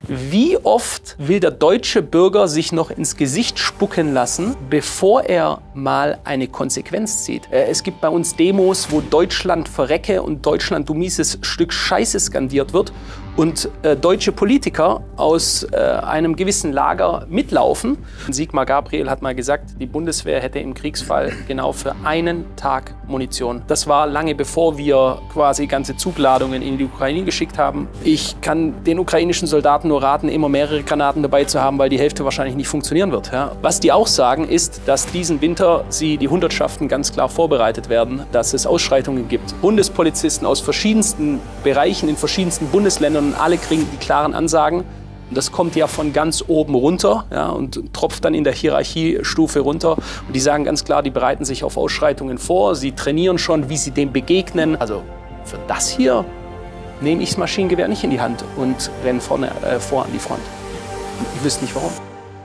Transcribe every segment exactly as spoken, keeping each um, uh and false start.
Wie oft will der deutsche Bürger sich noch ins Gesicht spucken lassen, bevor er mal eine Konsequenz zieht? Es gibt bei uns Demos, wo Deutschland verrecke und Deutschland, du mieses Stück Scheiße skandiert wird und äh, deutsche Politiker aus äh, einem gewissen Lager mitlaufen. Sigmar Gabriel hat mal gesagt, die Bundeswehr hätte im Kriegsfall genau für einen Tag Munition. Das war lange bevor wir quasi ganze Zugladungen in die Ukraine geschickt haben. Ich kann den ukrainischen Soldaten nur raten, immer mehrere Granaten dabei zu haben, weil die Hälfte wahrscheinlich nicht funktionieren wird. Ja. Was die auch sagen, ist, dass diesen Winter sie die Hundertschaften ganz klar vorbereitet werden, dass es Ausschreitungen gibt. Bundespolizisten aus verschiedensten Bereichen, in verschiedensten Bundesländern, und alle kriegen die klaren Ansagen. Und das kommt ja von ganz oben runter, ja, und tropft dann in der Hierarchiestufe runter. Und die sagen ganz klar, die bereiten sich auf Ausschreitungen vor, sie trainieren schon, wie sie dem begegnen. Also für das hier nehme ich das Maschinengewehr nicht in die Hand und renne vorne äh, vor an die Front. Ich wüsste nicht warum.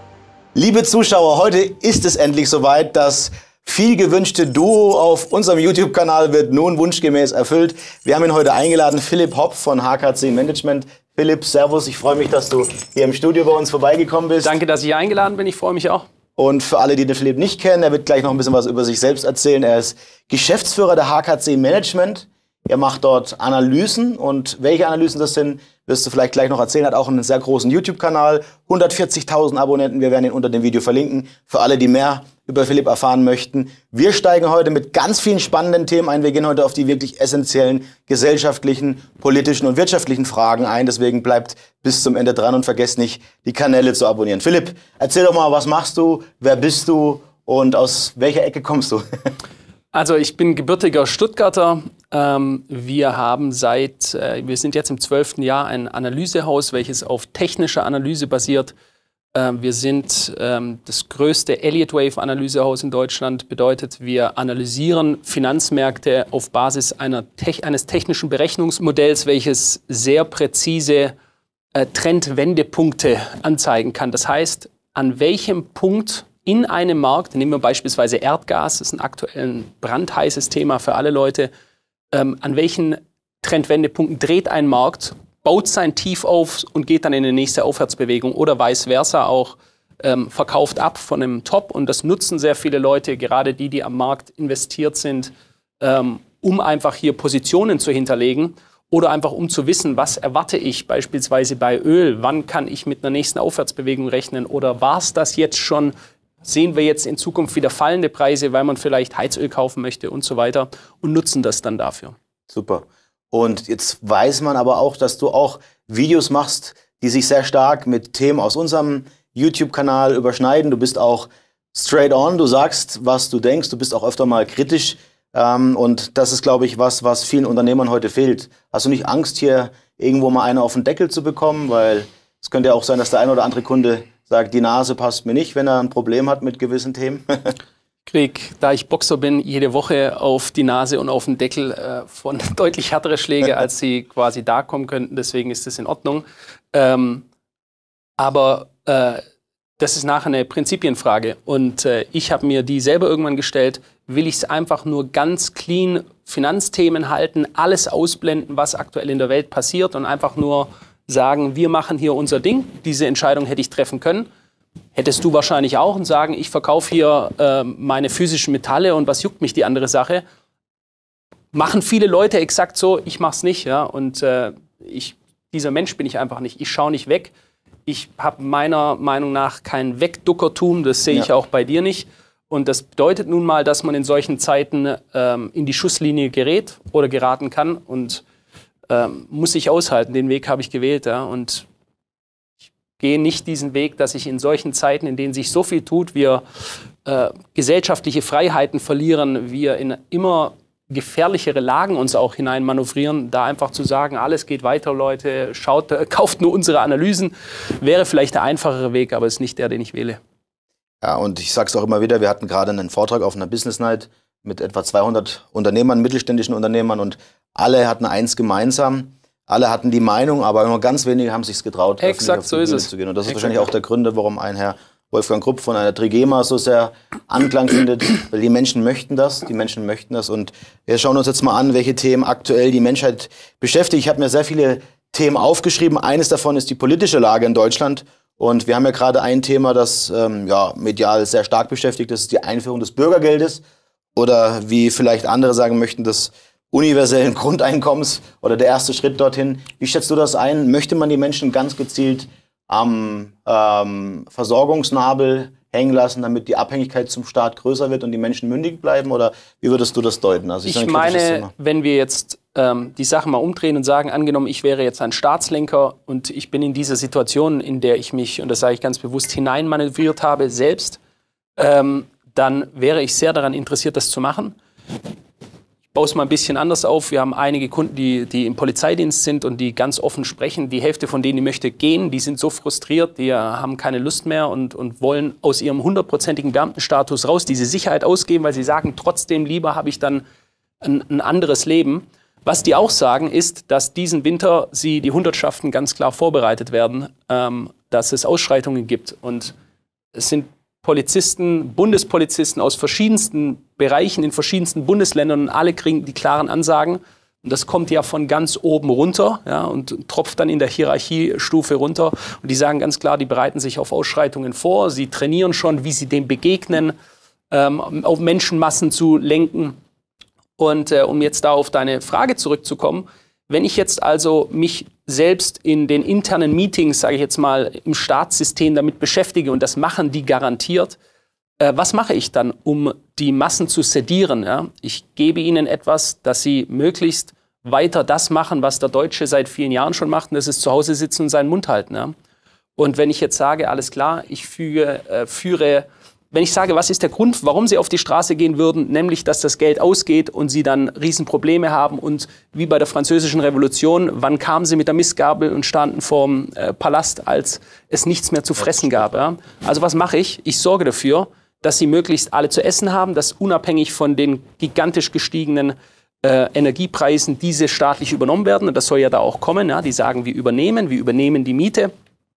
Liebe Zuschauer, heute ist es endlich soweit. Das viel gewünschte Duo auf unserem YouTube-Kanal wird nun wunschgemäß erfüllt. Wir haben ihn heute eingeladen, Philipp Hopp von H K C Management. Philipp, servus, ich freue mich, dass du hier im Studio bei uns vorbeigekommen bist. Danke, dass ich hier eingeladen bin, ich freue mich auch. Und für alle, die den Philipp nicht kennen, er wird gleich noch ein bisschen was über sich selbst erzählen. Er ist Geschäftsführer der H K C Management. Er macht dort Analysen, und welche Analysen das sind, wirst du vielleicht gleich noch erzählen. Er hat auch einen sehr großen YouTube-Kanal, hundertvierzigtausend Abonnenten. Wir werden ihn unter dem Video verlinken, für alle, die mehr über Philipp erfahren möchten. Wir steigen heute mit ganz vielen spannenden Themen ein. Wir gehen heute auf die wirklich essentiellen gesellschaftlichen, politischen und wirtschaftlichen Fragen ein. Deswegen bleibt bis zum Ende dran und vergesst nicht, die Kanäle zu abonnieren. Philipp, erzähl doch mal, was machst du, wer bist du und aus welcher Ecke kommst du? Also ich bin gebürtiger Stuttgarter. Ähm, wir haben seit, äh, wir sind jetzt im zwölften Jahr ein Analysehaus, welches auf technischer Analyse basiert. Ähm, wir sind ähm, das größte Elliott Wave Analysehaus in Deutschland. Bedeutet, wir analysieren Finanzmärkte auf Basis einer Te- eines technischen Berechnungsmodells, welches sehr präzise äh, Trendwendepunkte anzeigen kann. Das heißt, an welchem Punkt in einem Markt, nehmen wir beispielsweise Erdgas, das ist ein aktuell ein brandheißes Thema für alle Leute, ähm, an welchen Trendwendepunkten dreht ein Markt, baut sein Tief auf und geht dann in die nächste Aufwärtsbewegung oder vice versa auch, ähm, verkauft ab von einem Top. Und das nutzen sehr viele Leute, gerade die, die am Markt investiert sind, ähm, um einfach hier Positionen zu hinterlegen oder einfach um zu wissen, was erwarte ich beispielsweise bei Öl, wann kann ich mit einer nächsten Aufwärtsbewegung rechnen oder war es das jetzt schon? Sehen wir jetzt in Zukunft wieder fallende Preise, weil man vielleicht Heizöl kaufen möchte und so weiter und nutzen das dann dafür. Super. Und jetzt weiß man aber auch, dass du auch Videos machst, die sich sehr stark mit Themen aus unserem YouTube-Kanal überschneiden. Du bist auch straight on, du sagst, was du denkst, du bist auch öfter mal kritisch. Ähm, und das ist, glaube ich, was, was vielen Unternehmern heute fehlt. Hast du nicht Angst, hier irgendwo mal eine auf den Deckel zu bekommen? Weil es könnte ja auch sein, dass der ein oder andere Kunde sagt, die Nase passt mir nicht, wenn er ein Problem hat mit gewissen Themen. Ich krieg, da ich Boxer bin, jede Woche auf die Nase und auf den Deckel äh, von deutlich härtere Schläge, als sie quasi da kommen könnten. Deswegen ist das in Ordnung. Ähm, aber äh, das ist nachher eine Prinzipienfrage. Und äh, ich habe mir die selber irgendwann gestellt. Will ich es einfach nur ganz clean Finanzthemen halten, alles ausblenden, was aktuell in der Welt passiert und einfach nur sagen, wir machen hier unser Ding. Diese Entscheidung hätte ich treffen können. Hättest du wahrscheinlich auch und sagen, ich verkaufe hier äh, meine physischen Metalle und was juckt mich die andere Sache. Machen viele Leute exakt so, ich mache es nicht. Ja? Und äh, ich, dieser Mensch bin ich einfach nicht. Ich schaue nicht weg. Ich habe meiner Meinung nach kein Wegduckertum, das sehe ich ja auch bei dir nicht. Und das bedeutet nun mal, dass man in solchen Zeiten ähm, in die Schusslinie gerät oder geraten kann und ähm, muss ich aushalten. Den Weg habe ich gewählt. Ja? Und ich gehe nicht diesen Weg, dass ich in solchen Zeiten, in denen sich so viel tut, wir äh, gesellschaftliche Freiheiten verlieren, wir in immer gefährlichere Lagen uns auch hineinmanövrieren, da einfach zu sagen, alles geht weiter, Leute, schaut, äh, kauft nur unsere Analysen, wäre vielleicht der einfachere Weg, aber ist nicht der, den ich wähle. Ja, und ich sage es auch immer wieder, wir hatten gerade einen Vortrag auf einer Business Night mit etwa zweihundert Unternehmern, mittelständischen Unternehmern, und alle hatten eins gemeinsam, alle hatten die Meinung, aber nur ganz wenige haben sich getraut, exakt so ist es zu gehen. Und das ist wahrscheinlich auch der Grund, warum ein Herr Wolfgang Krupp von einer Trigema so sehr Anklang findet, weil die Menschen möchten das, die Menschen möchten das. Und wir schauen uns jetzt mal an, welche Themen aktuell die Menschheit beschäftigen. Ich habe mir sehr viele Themen aufgeschrieben. Eines davon ist die politische Lage in Deutschland. Und wir haben ja gerade ein Thema, das ähm, ja, medial sehr stark beschäftigt, das ist die Einführung des Bürgergeldes. Oder wie vielleicht andere sagen möchten, des universellen Grundeinkommens oder der erste Schritt dorthin. Wie schätzt du das ein? Möchte man die Menschen ganz gezielt am ähm, Versorgungsnabel hängen lassen, damit die Abhängigkeit zum Staat größer wird und die Menschen mündig bleiben? Oder wie würdest du das deuten? Also ich ich meine, wenn wir jetzt ähm, die Sache mal umdrehen und sagen, angenommen, ich wäre jetzt ein Staatslenker und ich bin in dieser Situation, in der ich mich, und das sage ich ganz bewusst, hineinmanövriert habe selbst, ähm, dann wäre ich sehr daran interessiert, das zu machen. Ich baue es mal ein bisschen anders auf. Wir haben einige Kunden, die, die im Polizeidienst sind und die ganz offen sprechen. Die Hälfte von denen, die möchte gehen, die sind so frustriert, die haben keine Lust mehr und, und wollen aus ihrem hundertprozentigen Beamtenstatus raus, diese Sicherheit ausgeben, weil sie sagen, trotzdem lieber habe ich dann ein, ein anderes Leben. Was die auch sagen, ist, dass diesen Winter sie die Hundertschaften ganz klar vorbereitet werden, ähm, dass es Ausschreitungen gibt. Und es sind Polizisten, Bundespolizisten aus verschiedensten Bereichen, in verschiedensten Bundesländern und alle kriegen die klaren Ansagen. Und das kommt ja von ganz oben runter, ja, und tropft dann in der Hierarchiestufe runter. Und die sagen ganz klar, die bereiten sich auf Ausschreitungen vor. Sie trainieren schon, wie sie dem begegnen, ähm, auf Menschenmassen zu lenken. Und äh, um jetzt da auf deine Frage zurückzukommen, wenn ich jetzt also mich selbst in den internen Meetings, sage ich jetzt mal, im Staatssystem damit beschäftige, und das machen die garantiert, äh, was mache ich dann, um die Massen zu sedieren? Ja? Ich gebe ihnen etwas, dass sie möglichst weiter das machen, was der Deutsche seit vielen Jahren schon macht, und das ist zu Hause sitzen und seinen Mund halten. Ja? Und wenn ich jetzt sage, alles klar, ich füge, äh, führe... Wenn ich sage, was ist der Grund, warum sie auf die Straße gehen würden, nämlich, dass das Geld ausgeht und sie dann Riesenprobleme haben und wie bei der Französischen Revolution, wann kamen sie mit der Mistgabel und standen vorm äh, Palast, als es nichts mehr zu fressen gab. Ja? Also was mache ich? Ich sorge dafür, dass sie möglichst alle zu essen haben, dass unabhängig von den gigantisch gestiegenen äh, Energiepreisen diese staatlich übernommen werden. Und das soll ja da auch kommen. Ja? Die sagen, wir übernehmen, wir übernehmen die Miete.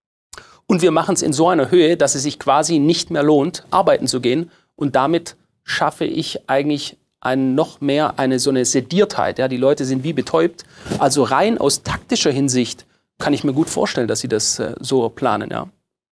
Und wir machen es in so einer Höhe, dass es sich quasi nicht mehr lohnt, arbeiten zu gehen. Und damit schaffe ich eigentlich ein, noch mehr eine so eine Sediertheit. Ja? Die Leute sind wie betäubt. Also rein aus taktischer Hinsicht kann ich mir gut vorstellen, dass sie das äh, so planen. Ja?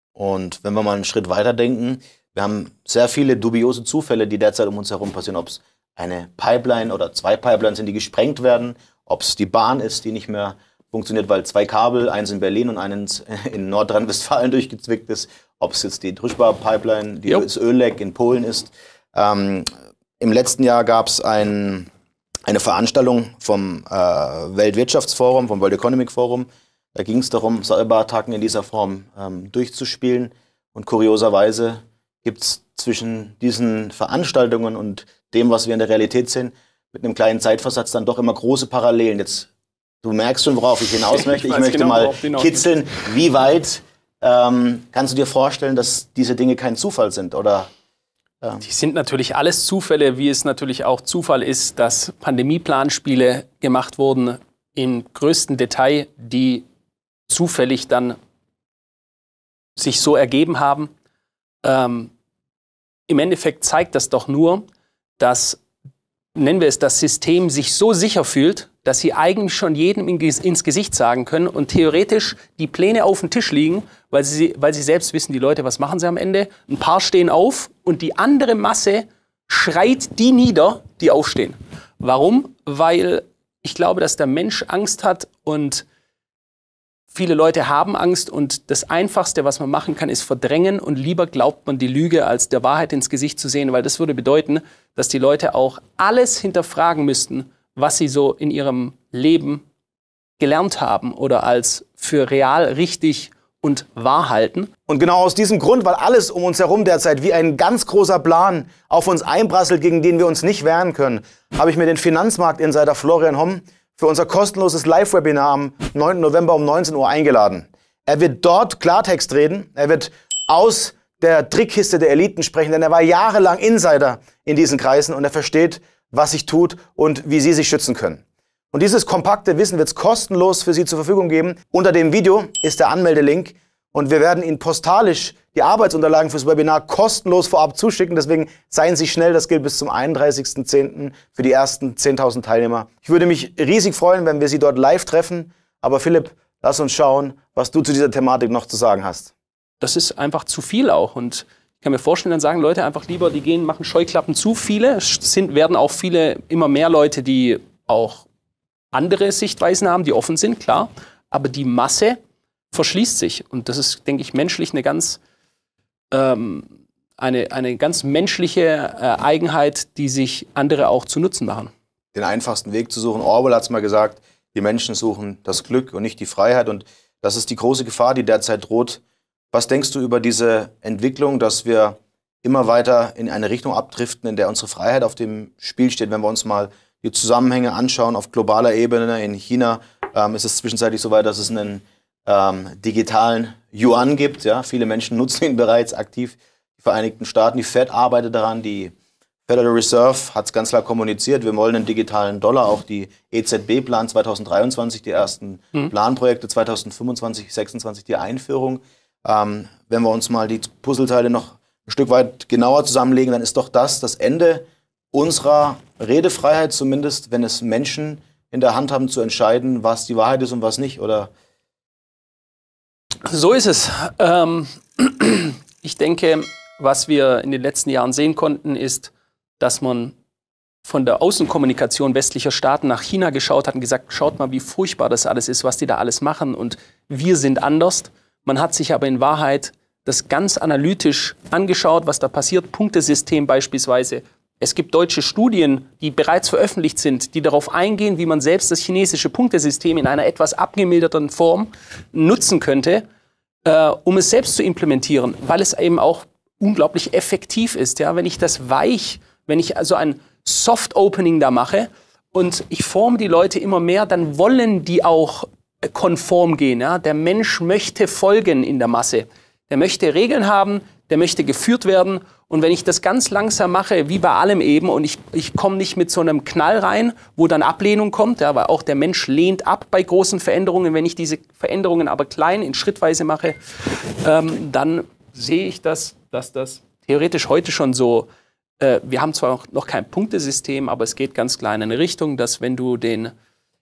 Und wenn wir mal einen Schritt weiter denken, wir haben sehr viele dubiose Zufälle, die derzeit um uns herum passieren. Ob es eine Pipeline oder zwei Pipelines sind, die gesprengt werden, ob es die Bahn ist, die nicht mehr funktioniert, weil zwei Kabel, eins in Berlin und eins in Nordrhein-Westfalen durchgezwickt ist. Ob es jetzt die Druschba-Pipeline, die das Ölleck in Polen ist. Ähm, Im letzten Jahr gab es ein, eine Veranstaltung vom äh, Weltwirtschaftsforum, vom World Economic Forum. Da ging es darum, Cyberattacken in dieser Form ähm, durchzuspielen. Und kurioserweise gibt es zwischen diesen Veranstaltungen und dem, was wir in der Realität sehen, mit einem kleinen Zeitversatz dann doch immer große Parallelen. Jetzt Du merkst schon, worauf ich hinaus möchte. Ich, ich möchte genau, mal kitzeln, wie weit ähm, kannst du dir vorstellen, dass diese Dinge kein Zufall sind? Oder, äh Die sind natürlich alles Zufälle, wie es natürlich auch Zufall ist, dass Pandemieplanspiele gemacht wurden im größten Detail, die zufällig dann sich so ergeben haben. Ähm, Im Endeffekt zeigt das doch nur, dass, nennen wir es, das System sich so sicher fühlt, dass sie eigentlich schon jedem ins Gesicht sagen können und theoretisch die Pläne auf dem Tisch liegen, weil sie, weil sie selbst wissen, die Leute, was machen sie am Ende? Ein paar stehen auf und die andere Masse schreit die nieder, die aufstehen. Warum? Weil ich glaube, dass der Mensch Angst hat und viele Leute haben Angst und das Einfachste, was man machen kann, ist verdrängen und lieber glaubt man die Lüge, als der Wahrheit ins Gesicht zu sehen, weil das würde bedeuten, dass die Leute auch alles hinterfragen müssten, was sie so in ihrem Leben gelernt haben oder als für real richtig und wahr halten. Und genau aus diesem Grund, weil alles um uns herum derzeit wie ein ganz großer Plan auf uns einprasselt, gegen den wir uns nicht wehren können, habe ich mir den Finanzmarkt-Insider Florian Homm für unser kostenloses Live-Webinar am neunten November um neunzehn Uhr eingeladen. Er wird dort Klartext reden, er wird aus der Trickkiste der Eliten sprechen, denn er war jahrelang Insider in diesen Kreisen und er versteht, was sich tut und wie Sie sich schützen können. Und dieses kompakte Wissen wird es kostenlos für Sie zur Verfügung geben. Unter dem Video ist der Anmeldelink und wir werden Ihnen postalisch die Arbeitsunterlagen fürs Webinar kostenlos vorab zuschicken. Deswegen seien Sie schnell, das gilt bis zum einunddreißigsten zehnten für die ersten zehntausend Teilnehmer. Ich würde mich riesig freuen, wenn wir Sie dort live treffen. Aber Philipp, Lass uns schauen, was du zu dieser Thematik noch zu sagen hast. Das ist einfach zu viel auch. Und ich kann mir vorstellen, dann sagen Leute einfach lieber, die gehen, machen Scheuklappen zu. Viele es sind, werden auch viele, immer mehr Leute, die auch andere Sichtweisen haben, die offen sind, klar. Aber die Masse verschließt sich. Und das ist, denke ich, menschlich eine ganz, ähm, eine, eine ganz menschliche äh, Eigenheit, die sich andere auch zu Nutzen machen. Den einfachsten Weg zu suchen. Orwell hat es mal gesagt, die Menschen suchen das Glück und nicht die Freiheit. Und das ist die große Gefahr, die derzeit droht. Was denkst du über diese Entwicklung, dass wir immer weiter in eine Richtung abdriften, in der unsere Freiheit auf dem Spiel steht? Wenn wir uns mal die Zusammenhänge anschauen auf globaler Ebene. In China ähm, ist es zwischenzeitlich so weit, dass es einen ähm, digitalen Yuan gibt. Ja? Viele Menschen nutzen ihn bereits aktiv. Die Vereinigten Staaten, die Fed arbeitet daran, die Federal Reserve hat es ganz klar kommuniziert, wir wollen einen digitalen Dollar, auch die E Z B plant zwanzig dreiundzwanzig die ersten mhm. Planprojekte, zwanzig fünfundzwanzig, sechsundzwanzig die Einführung. Ähm, wenn wir uns mal die Puzzleteile noch ein Stück weit genauer zusammenlegen, dann ist doch das das Ende unserer Redefreiheit, zumindest wenn es Menschen in der Hand haben zu entscheiden, was die Wahrheit ist und was nicht, oder? So ist es. Ähm, ich denke, was wir in den letzten Jahren sehen konnten, ist, dass man von der Außenkommunikation westlicher Staaten nach China geschaut hat und gesagt, schaut mal, wie furchtbar das alles ist, was die da alles machen und wir sind anders. Man hat sich aber in Wahrheit das ganz analytisch angeschaut, was da passiert, Punktesystem beispielsweise. Es gibt deutsche Studien, die bereits veröffentlicht sind, die darauf eingehen, wie man selbst das chinesische Punktesystem in einer etwas abgemilderten Form nutzen könnte, äh, um es selbst zu implementieren, weil es eben auch unglaublich effektiv ist. Ja? Wenn ich das weich, wenn ich also ein Soft-Opening da mache und ich forme die Leute immer mehr, dann wollen die auch konform gehen. Ja? Der Mensch möchte folgen in der Masse. Der möchte Regeln haben, der möchte geführt werden. Und wenn ich das ganz langsam mache, wie bei allem eben, und ich, ich komme nicht mit so einem Knall rein, wo dann Ablehnung kommt, ja, weil auch der Mensch lehnt ab bei großen Veränderungen. Wenn ich diese Veränderungen aber klein in Schrittweise mache, ähm, dann sehe ich das, dass das theoretisch heute schon so, äh, wir haben zwar noch kein Punktesystem, aber es geht ganz klar in eine Richtung, dass wenn du den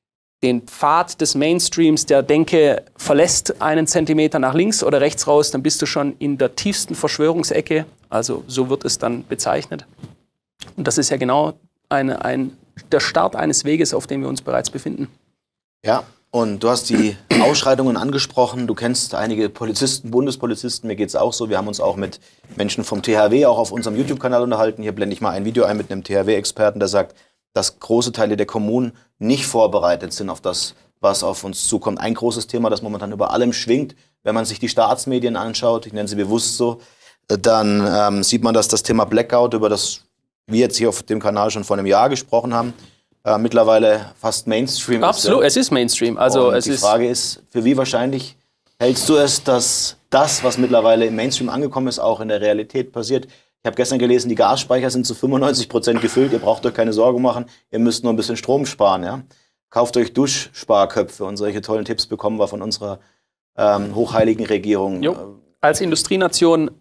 den Pfad des Mainstreams der Denke verlässt einen Zentimeter nach links oder rechts raus, dann bist du schon in der tiefsten Verschwörungsecke. Also so wird es dann bezeichnet. Und das ist ja genau eine, ein, der Start eines Weges, auf dem wir uns bereits befinden. Ja, und du hast die Ausschreitungen angesprochen. Du kennst einige Polizisten, Bundespolizisten. Mir geht es auch so. Wir haben uns auch mit Menschen vom T H W auch auf unserem YouTube-Kanal unterhalten. Hier blende ich mal ein Video ein mit einem T H W-Experten, der sagt, dass große Teile der Kommunen nicht vorbereitet sind auf das, was auf uns zukommt. Ein großes Thema, das momentan über allem schwingt, wenn man sich die Staatsmedien anschaut, ich nenne sie bewusst so, dann ähm, sieht man, dass das Thema Blackout, über das wir jetzt hier auf dem Kanal schon vor einem Jahr gesprochen haben, äh, mittlerweile fast Mainstream ist. Absolut, es ist Mainstream. Also Und es die ist Frage ist, für wie wahrscheinlich hältst du es, dass das, was mittlerweile im Mainstream angekommen ist, auch in der Realität passiert? Ich habe gestern gelesen, die Gasspeicher sind zu fünfundneunzig Prozent gefüllt. Ihr braucht euch keine Sorgen machen. Ihr müsst nur ein bisschen Strom sparen. Ja? Kauft euch Duschsparköpfe und solche tollen Tipps bekommen wir von unserer ähm, hochheiligen Regierung. Jo. Als Industrienation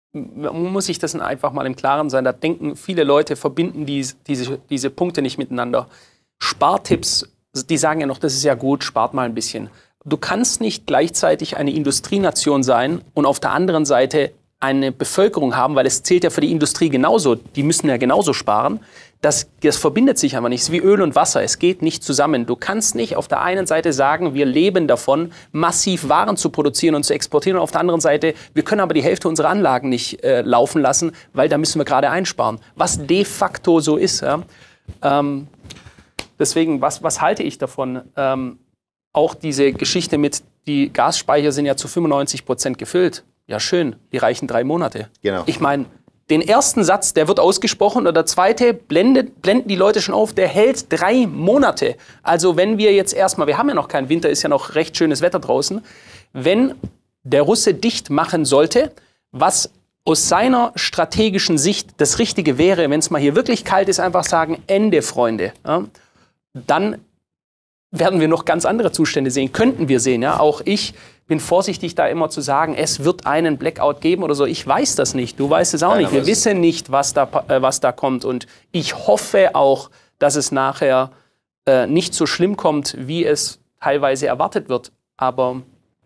muss ich das einfach mal im Klaren sein. Da denken viele Leute, verbinden die, diese, diese Punkte nicht miteinander. Spartipps, die sagen ja noch, das ist ja gut, spart mal ein bisschen. Du kannst nicht gleichzeitig eine Industrienation sein und auf der anderen Seite eine Bevölkerung haben, weil es zählt ja für die Industrie genauso, die müssen ja genauso sparen, das, das verbindet sich einfach nicht. Es ist wie Öl und Wasser, es geht nicht zusammen. Du kannst nicht auf der einen Seite sagen, wir leben davon, massiv Waren zu produzieren und zu exportieren, und auf der anderen Seite, wir können aber die Hälfte unserer Anlagen nicht äh, laufen lassen, weil da müssen wir gerade einsparen. Was de facto so ist. Ja? Ähm, deswegen, was, was halte ich davon? Ähm, auch diese Geschichte mit, die Gasspeicher sind ja zu fünfundneunzig Prozent gefüllt. Ja, schön, die reichen drei Monate. Genau. Ich meine, den ersten Satz, der wird ausgesprochen, oder der zweite blendet, blenden die Leute schon auf, der hält drei Monate. Also wenn wir jetzt erstmal, wir haben ja noch keinen Winter, ist ja noch recht schönes Wetter draußen, wenn der Russe dicht machen sollte, was aus seiner strategischen Sicht das Richtige wäre, wenn es mal hier wirklich kalt ist, einfach sagen, Ende, Freunde. Ja, dann werden wir noch ganz andere Zustände sehen, könnten wir sehen. Ja? Auch ich bin vorsichtig, da immer zu sagen, es wird einen Blackout geben oder so. Ich weiß das nicht, du weißt es auch nicht. Wir wissen nicht, was da, äh, was da kommt. Und ich hoffe auch, dass es nachher äh, nicht so schlimm kommt, wie es teilweise erwartet wird. aber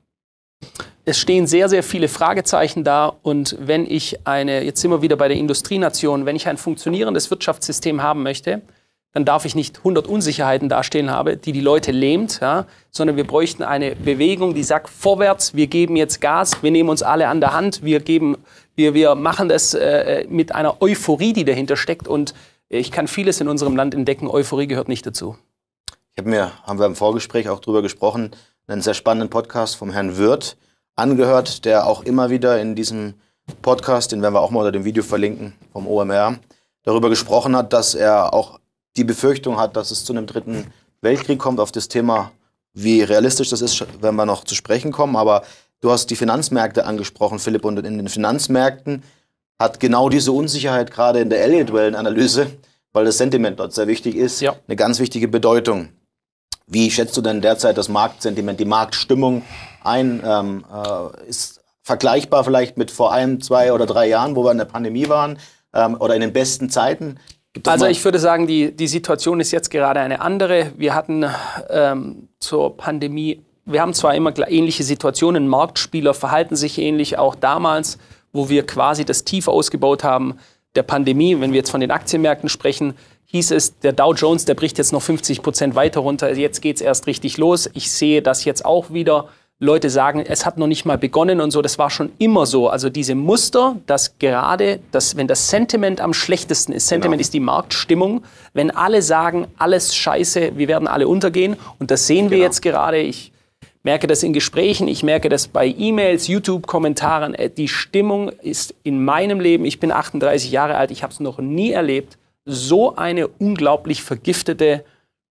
es stehen sehr, sehr viele Fragezeichen da. Und wenn ich eine, jetzt sind wir wieder bei der Industrienation, wenn ich ein funktionierendes Wirtschaftssystem haben möchte, dann darf ich nicht hundert Unsicherheiten dastehen haben, die die Leute lähmt, ja, sondern wir bräuchten eine Bewegung, die sagt, vorwärts, wir geben jetzt Gas, wir nehmen uns alle an der Hand, wir, geben, wir, wir machen das äh, mit einer Euphorie, die dahinter steckt. Und ich kann vieles in unserem Land entdecken, Euphorie gehört nicht dazu. Ich habe mir, haben wir im Vorgespräch auch drüber gesprochen, einen sehr spannenden Podcast vom Herrn Wirth angehört, der auch immer wieder in diesem Podcast, den werden wir auch mal unter dem Video verlinken, vom O M R, darüber gesprochen hat, dass er auch die Befürchtung hat, dass es zu einem dritten Weltkrieg kommt. Auf das Thema, wie realistisch das ist, werden wir noch zu sprechen kommen. Aber du hast die Finanzmärkte angesprochen, Philipp, und in den Finanzmärkten hat genau diese Unsicherheit gerade in der Elliott-Wellen-Analyse, weil das Sentiment dort sehr wichtig ist, ja, eine ganz wichtige Bedeutung. Wie schätzt du denn derzeit das Marktsentiment, die Marktstimmung ein? Ähm, äh, ist vergleichbar vielleicht mit vor einem, zwei oder drei Jahren, wo wir in der Pandemie waren, ähm, oder in den besten Zeiten? Also ich würde sagen, die, die Situation ist jetzt gerade eine andere. Wir hatten ähm, zur Pandemie, wir haben zwar immer ähnliche Situationen, Marktspieler verhalten sich ähnlich, auch damals, wo wir quasi das Tief ausgebaut haben der Pandemie. Wenn wir jetzt von den Aktienmärkten sprechen, hieß es, der Dow Jones, der bricht jetzt noch fünfzig Prozent weiter runter. Jetzt geht es erst richtig los. Ich sehe das jetzt auch wieder. Leute sagen, es hat noch nicht mal begonnen und so. Das war schon immer so. Also diese Muster, dass gerade, dass, wenn das Sentiment am schlechtesten ist, Sentiment genau. ist die Marktstimmung, wenn alle sagen, alles scheiße, wir werden alle untergehen. Und das sehen wir genau. jetzt gerade. Ich merke das in Gesprächen, ich merke das bei E-Mails, YouTube-Kommentaren. Die Stimmung ist in meinem Leben, ich bin achtunddreißig Jahre alt, ich habe es noch nie erlebt, so eine unglaublich vergiftete,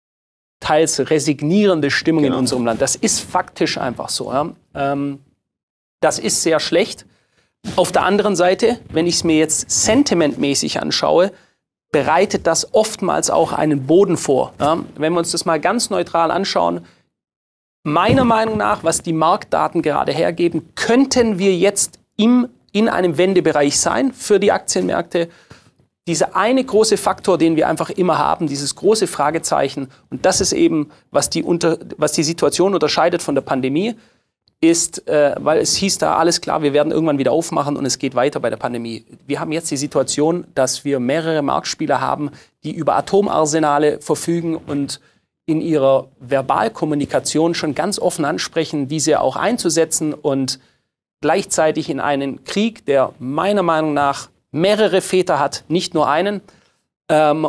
teils resignierende Stimmung genau. in unserem Land. Das ist faktisch einfach so. Ja. Ähm, das ist sehr schlecht. Auf der anderen Seite, wenn ich es mir jetzt sentimentmäßig anschaue, bereitet das oftmals auch einen Boden vor. Ja. Wenn wir uns das mal ganz neutral anschauen, meiner Meinung nach, was die Marktdaten gerade hergeben, könnten wir jetzt im, in einem Wendebereich sein für die Aktienmärkte. Dieser eine große Faktor, den wir einfach immer haben, dieses große Fragezeichen, und das ist eben, was die, unter, was die Situation unterscheidet von der Pandemie, ist, äh, weil es hieß da, alles klar, wir werden irgendwann wieder aufmachen und es geht weiter bei der Pandemie. Wir haben jetzt die Situation, dass wir mehrere Marktspieler haben, die über Atomarsenale verfügen und in ihrer Verbalkommunikation schon ganz offen ansprechen, diese auch einzusetzen und gleichzeitig in einen Krieg, der meiner Meinung nach mehrere Väter hat, nicht nur einen, ähm,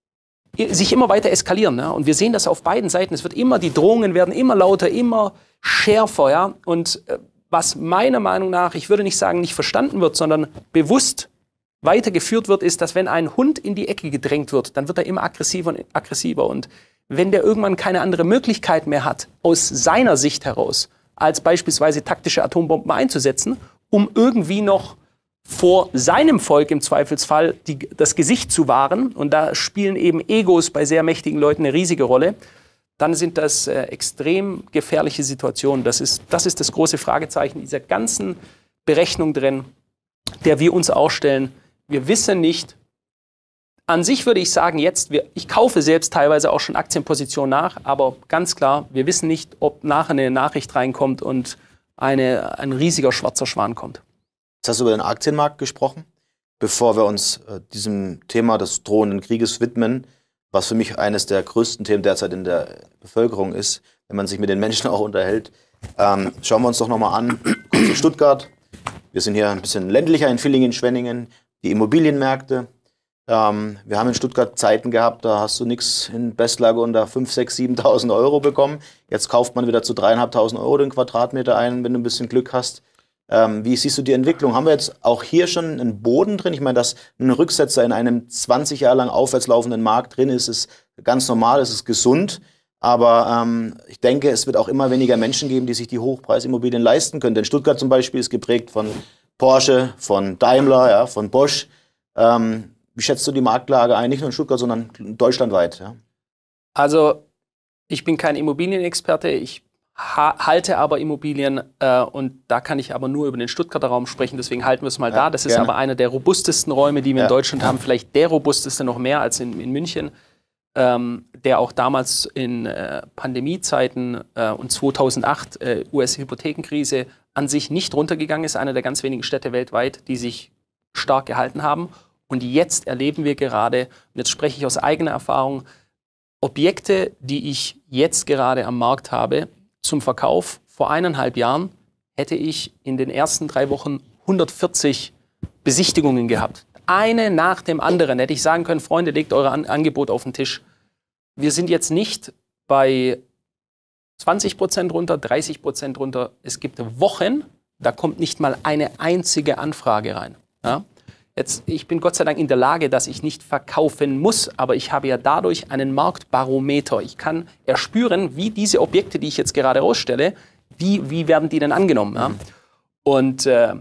sich immer weiter eskalieren. Ja? Und wir sehen das auf beiden Seiten. Es wird immer, die Drohungen werden immer lauter, immer schärfer. Ja? Und äh, was meiner Meinung nach, ich würde nicht sagen, nicht verstanden wird, sondern bewusst weitergeführt wird, ist, dass wenn ein Hund in die Ecke gedrängt wird, dann wird er immer aggressiver und aggressiver. Und wenn der irgendwann keine andere Möglichkeit mehr hat, aus seiner Sicht heraus, als beispielsweise taktische Atombomben einzusetzen, um irgendwie noch vor seinem Volk im Zweifelsfall die, das Gesicht zu wahren, und da spielen eben Egos bei sehr mächtigen Leuten eine riesige Rolle, dann sind das äh, extrem gefährliche Situationen. Das ist, das ist das große Fragezeichen dieser ganzen Berechnung drin, der wir uns auch stellen. Wir wissen nicht, an sich würde ich sagen, jetzt, wir, ich kaufe selbst teilweise auch schon Aktienpositionen nach, aber ganz klar, wir wissen nicht, ob nachher eine Nachricht reinkommt und eine, ein riesiger schwarzer Schwan kommt. Jetzt hast du über den Aktienmarkt gesprochen. Bevor wir uns äh, diesem Thema des drohenden Krieges widmen, was für mich eines der größten Themen derzeit in der Bevölkerung ist, wenn man sich mit den Menschen auch unterhält, ähm, schauen wir uns doch nochmal an, kurz in Stuttgart. Wir sind hier ein bisschen ländlicher in Villingen, Schwenningen, die Immobilienmärkte. Ähm, wir haben in Stuttgart Zeiten gehabt, da hast du nichts in Bestlage unter fünftausend, sechstausend, siebentausend Euro bekommen. Jetzt kauft man wieder zu dreitausendfünfhundert Euro den Quadratmeter ein, wenn du ein bisschen Glück hast. Ähm, wie siehst du die Entwicklung? Haben wir jetzt auch hier schon einen Boden drin? Ich meine, dass ein Rücksetzer in einem zwanzig Jahre lang aufwärts laufenden Markt drin ist, ist ganz normal, es ist gesund. Aber ähm, ich denke, es wird auch immer weniger Menschen geben, die sich die Hochpreisimmobilien leisten können. Denn Stuttgart zum Beispiel ist geprägt von Porsche, von Daimler, ja, von Bosch. Ähm, wie schätzt du die Marktlage ein? Nicht nur in Stuttgart, sondern deutschlandweit? Ja? Also, ich bin kein Immobilienexperte. Ich halte aber Immobilien äh, und da kann ich aber nur über den Stuttgarter Raum sprechen, deswegen halten wir es mal ja, da. Das gerne. Ist aber einer der robustesten Räume, die wir ja. in Deutschland haben, vielleicht der robusteste noch mehr als in, in München. ähm, der auch damals in äh, Pandemiezeiten äh, und zweitausendacht äh, U S-Hypothekenkrise an sich nicht runtergegangen ist, einer der ganz wenigen Städte weltweit, die sich stark gehalten haben. Und jetzt erleben wir gerade, und jetzt spreche ich aus eigener Erfahrung, Objekte, die ich jetzt gerade am Markt habe, zum Verkauf. Vor eineinhalb Jahren hätte ich in den ersten drei Wochen hundertvierzig Besichtigungen gehabt. Eine nach dem anderen hätte ich sagen können, Freunde, legt eure An Angebot auf den Tisch. Wir sind jetzt nicht bei zwanzig Prozent runter, dreißig Prozent runter. Es gibt Wochen, da kommt nicht mal eine einzige Anfrage rein. Ja? Jetzt, ich bin Gott sei Dank in der Lage, dass ich nicht verkaufen muss, aber ich habe ja dadurch einen Marktbarometer. Ich kann erspüren, wie diese Objekte, die ich jetzt gerade ausstelle, wie, wie werden die denn angenommen. Ja? Und äh,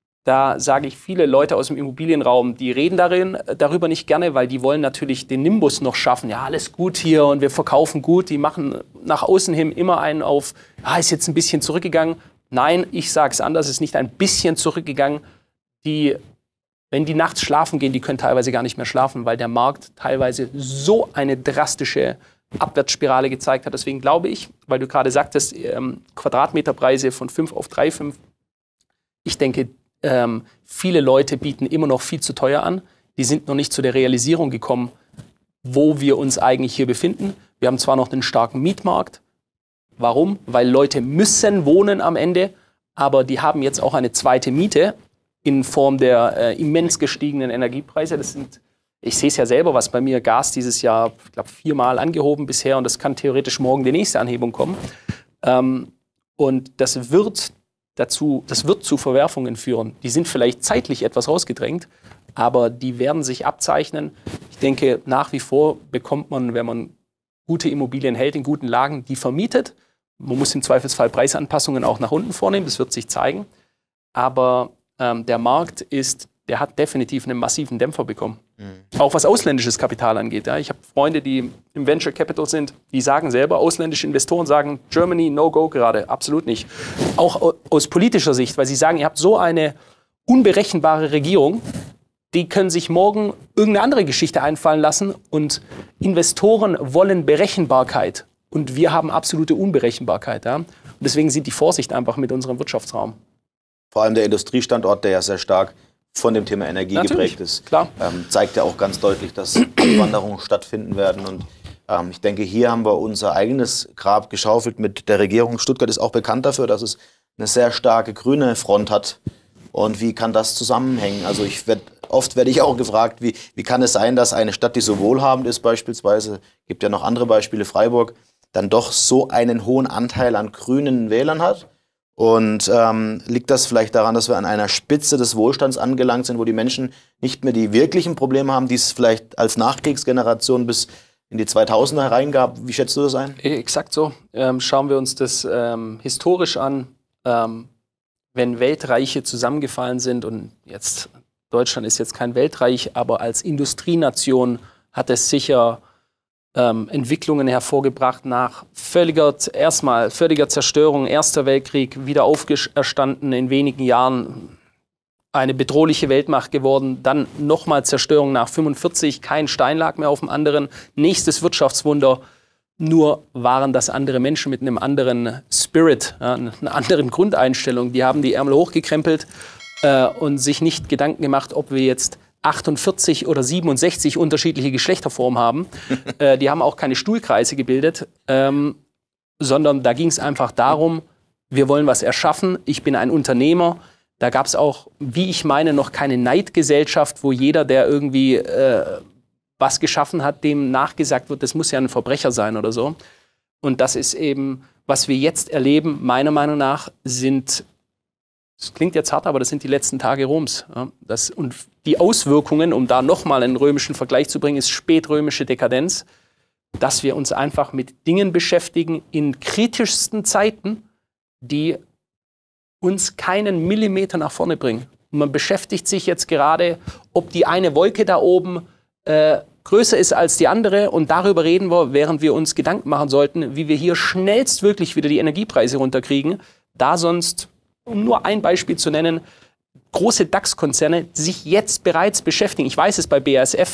da sage ich, viele Leute aus dem Immobilienraum, die reden darin, darüber nicht gerne, weil die wollen natürlich den Nimbus noch schaffen. Ja, alles gut hier und wir verkaufen gut. Die machen nach außen hin immer einen auf, ja, ist jetzt ein bisschen zurückgegangen. Nein, ich sage es anders, ist nicht ein bisschen zurückgegangen. Die, wenn die nachts schlafen gehen, die können teilweise gar nicht mehr schlafen, weil der Markt teilweise so eine drastische Abwärtsspirale gezeigt hat. Deswegen glaube ich, weil du gerade sagtest, ähm, Quadratmeterpreise von fünf auf drei Komma fünf, ich denke, Ähm, viele Leute bieten immer noch viel zu teuer an. Die sind noch nicht zu der Realisierung gekommen, wo wir uns eigentlich hier befinden. Wir haben zwar noch einen starken Mietmarkt. Warum? Weil Leute müssen wohnen am Ende, aber die haben jetzt auch eine zweite Miete in Form der äh, immens gestiegenen Energiepreise. Das sind, ich sehe es ja selber, was bei mir Gas dieses Jahr, ich glaube, viermal angehoben bisher und das kann theoretisch morgen die nächste Anhebung kommen. Ähm, und das wird dazu, das wird zu Verwerfungen führen. Die sind vielleicht zeitlich etwas rausgedrängt, aber die werden sich abzeichnen. Ich denke, nach wie vor bekommt man, wenn man gute Immobilien hält, in guten Lagen, die vermietet. Man muss im Zweifelsfall Preisanpassungen auch nach unten vornehmen, das wird sich zeigen. Aber ähm, der Markt ist, der hat definitiv einen massiven Dämpfer bekommen. Mhm. Auch was ausländisches Kapital angeht. Ja. Ich habe Freunde, die im Venture Capital sind, die sagen selber, ausländische Investoren sagen, Germany, no go gerade. Absolut nicht. Auch aus politischer Sicht, weil sie sagen, ihr habt so eine unberechenbare Regierung, die können sich morgen irgendeine andere Geschichte einfallen lassen und Investoren wollen Berechenbarkeit und wir haben absolute Unberechenbarkeit. Ja. Und deswegen sind die Vorsicht einfach mit unserem Wirtschaftsraum. Vor allem der Industriestandort, der ja sehr stark von dem Thema Energie Natürlich, geprägt ist, klar. Ähm, zeigt ja auch ganz deutlich, dass Abwanderungen stattfinden werden. Und ähm, ich denke, hier haben wir unser eigenes Grab geschaufelt mit der Regierung. Stuttgart ist auch bekannt dafür, dass es eine sehr starke grüne Front hat. Und wie kann das zusammenhängen? Also ich werd, oft werde ich auch gefragt, wie, wie kann es sein, dass eine Stadt, die so wohlhabend ist beispielsweise, gibt ja noch andere Beispiele, Freiburg, dann doch so einen hohen Anteil an grünen Wählern hat? Und ähm, liegt das vielleicht daran, dass wir an einer Spitze des Wohlstands angelangt sind, wo die Menschen nicht mehr die wirklichen Probleme haben, die es vielleicht als Nachkriegsgeneration bis in die zweitausender hereingab? Wie schätzt du das ein? Exakt so. Ähm, schauen wir uns das ähm, historisch an. Ähm, wenn Weltreiche zusammengefallen sind, und jetzt Deutschland ist jetzt kein Weltreich, aber als Industrienation hat es sicher Ähm, Entwicklungen hervorgebracht nach völliger, erstmal völliger Zerstörung, Erster Weltkrieg, wieder auferstanden, in wenigen Jahren eine bedrohliche Weltmacht geworden, dann nochmal Zerstörung nach fünfundvierzig, kein Stein lag mehr auf dem anderen, nächstes Wirtschaftswunder, nur waren das andere Menschen mit einem anderen Spirit, ja, einer anderen Grundeinstellung, die haben die Ärmel hochgekrempelt äh, und sich nicht Gedanken gemacht, ob wir jetzt achtundvierzig oder siebenundsechzig unterschiedliche Geschlechterformen haben. äh, die haben auch keine Stuhlkreise gebildet, ähm, sondern da ging es einfach darum, wir wollen was erschaffen, ich bin ein Unternehmer. Da gab es auch, wie ich meine, noch keine Neidgesellschaft, wo jeder, der irgendwie äh, was geschaffen hat, dem nachgesagt wird, das muss ja ein Verbrecher sein oder so. Und das ist eben, was wir jetzt erleben, meiner Meinung nach, sind, das klingt jetzt hart, aber das sind die letzten Tage Roms. Ja, das, und die Auswirkungen, um da nochmal einen römischen Vergleich zu bringen, ist spätrömische Dekadenz, dass wir uns einfach mit Dingen beschäftigen in kritischsten Zeiten, die uns keinen Millimeter nach vorne bringen. Und man beschäftigt sich jetzt gerade, ob die eine Wolke da oben äh, größer ist als die andere, und darüber reden wir, während wir uns Gedanken machen sollten, wie wir hier schnellstmöglich wieder die Energiepreise runterkriegen, da sonst, um nur ein Beispiel zu nennen, große DAX-Konzerne sich jetzt bereits beschäftigen. Ich weiß es bei B A S F,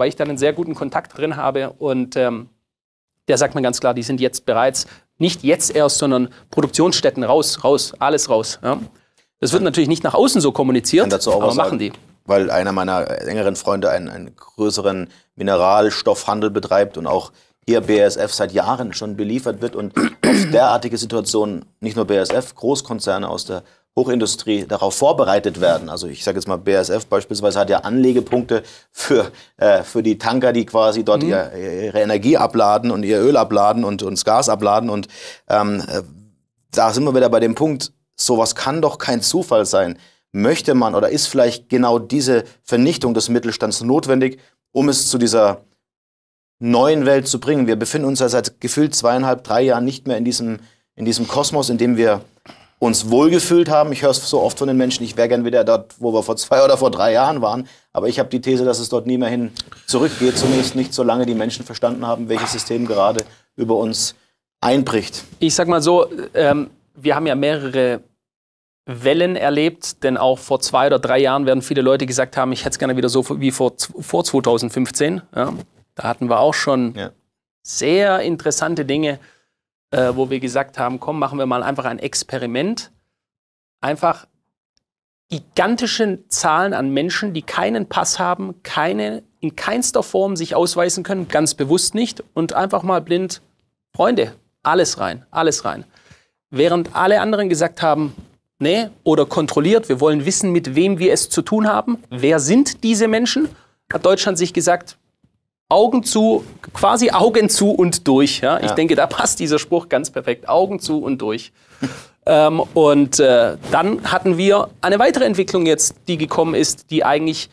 weil ich da einen sehr guten Kontakt drin habe. Und ähm, der sagt mir ganz klar, die sind jetzt bereits, nicht jetzt erst, sondern Produktionsstätten raus, raus, alles raus. Ja. Das wird natürlich nicht nach außen so kommuniziert, dazu auch aber was machen sagen, die. Weil einer meiner engeren Freunde einen, einen größeren Mineralstoffhandel betreibt und auch hier B A S F seit Jahren schon beliefert wird und auf derartige Situationen nicht nur B A S F, Großkonzerne aus der Hochindustrie darauf vorbereitet werden. Also ich sage jetzt mal, B A S F beispielsweise hat ja Anlegepunkte für, äh, für die Tanker, die quasi dort mhm. ihr, ihre Energie abladen und ihr Öl abladen und, und das Gas abladen. Und ähm, da sind wir wieder bei dem Punkt, sowas kann doch kein Zufall sein. Möchte man oder ist vielleicht genau diese Vernichtung des Mittelstands notwendig, um es zu dieser neuen Welt zu bringen? Wir befinden uns ja seit gefühlt zweieinhalb, drei Jahren nicht mehr in diesem, in diesem Kosmos, in dem wir uns wohlgefühlt haben. Ich höre es so oft von den Menschen, ich wäre gern wieder dort, wo wir vor zwei oder vor drei Jahren waren. Aber ich habe die These, dass es dort nie mehr hin zurückgeht. Zumindest nicht, solange die Menschen verstanden haben, welches System gerade über uns einbricht. Ich sag mal so, ähm, wir haben ja mehrere Wellen erlebt, denn auch vor zwei oder drei Jahren werden viele Leute gesagt haben, ich hätte es gerne wieder so wie vor, vor zweitausendfünfzehn. Ja. Da hatten wir auch schon ja. sehr interessante Dinge, Äh, wo wir gesagt haben, komm, machen wir mal einfach ein Experiment. Einfach gigantische Zahlen an Menschen, die keinen Pass haben, keine, in keinster Form sich ausweisen können, ganz bewusst nicht, und einfach mal blind, Freunde, alles rein, alles rein. Während alle anderen gesagt haben, nee, oder kontrolliert, wir wollen wissen, mit wem wir es zu tun haben, wer sind diese Menschen, hat Deutschland sich gesagt, Augen zu, quasi Augen zu und durch. Ja? Ich ja. denke, da passt dieser Spruch ganz perfekt. Augen zu und durch. ähm, und äh, dann hatten wir eine weitere Entwicklung jetzt, die gekommen ist, die eigentlich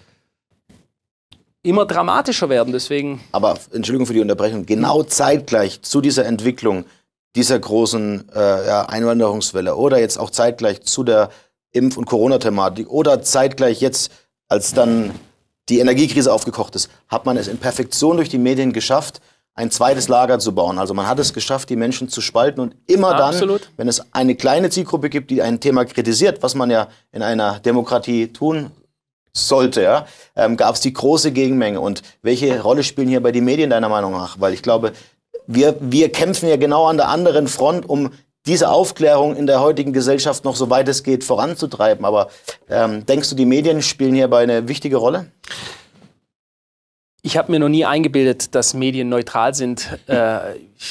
immer dramatischer werden. Deswegen. Aber, Entschuldigung für die Unterbrechung, genau zeitgleich zu dieser Entwicklung dieser großen äh, ja, Einwanderungswelle oder jetzt auch zeitgleich zu der Impf- und Corona-Thematik oder zeitgleich jetzt, als dann die Energiekrise aufgekocht ist, hat man es in Perfektion durch die Medien geschafft, ein zweites Lager zu bauen. Also man hat es geschafft, die Menschen zu spalten und immer dann, Absolut. wenn es eine kleine Zielgruppe gibt, die ein Thema kritisiert, was man ja in einer Demokratie tun sollte, ja, ähm, gab es die große Gegenmenge. Und welche Rolle spielen hierbei die Medien deiner Meinung nach? Weil ich glaube, wir, wir kämpfen ja genau an der anderen Front, um diese Aufklärung in der heutigen Gesellschaft noch so weit es geht voranzutreiben. Aber ähm, denkst du, die Medien spielen hierbei eine wichtige Rolle? Ich habe mir noch nie eingebildet, dass Medien neutral sind. Äh, ich,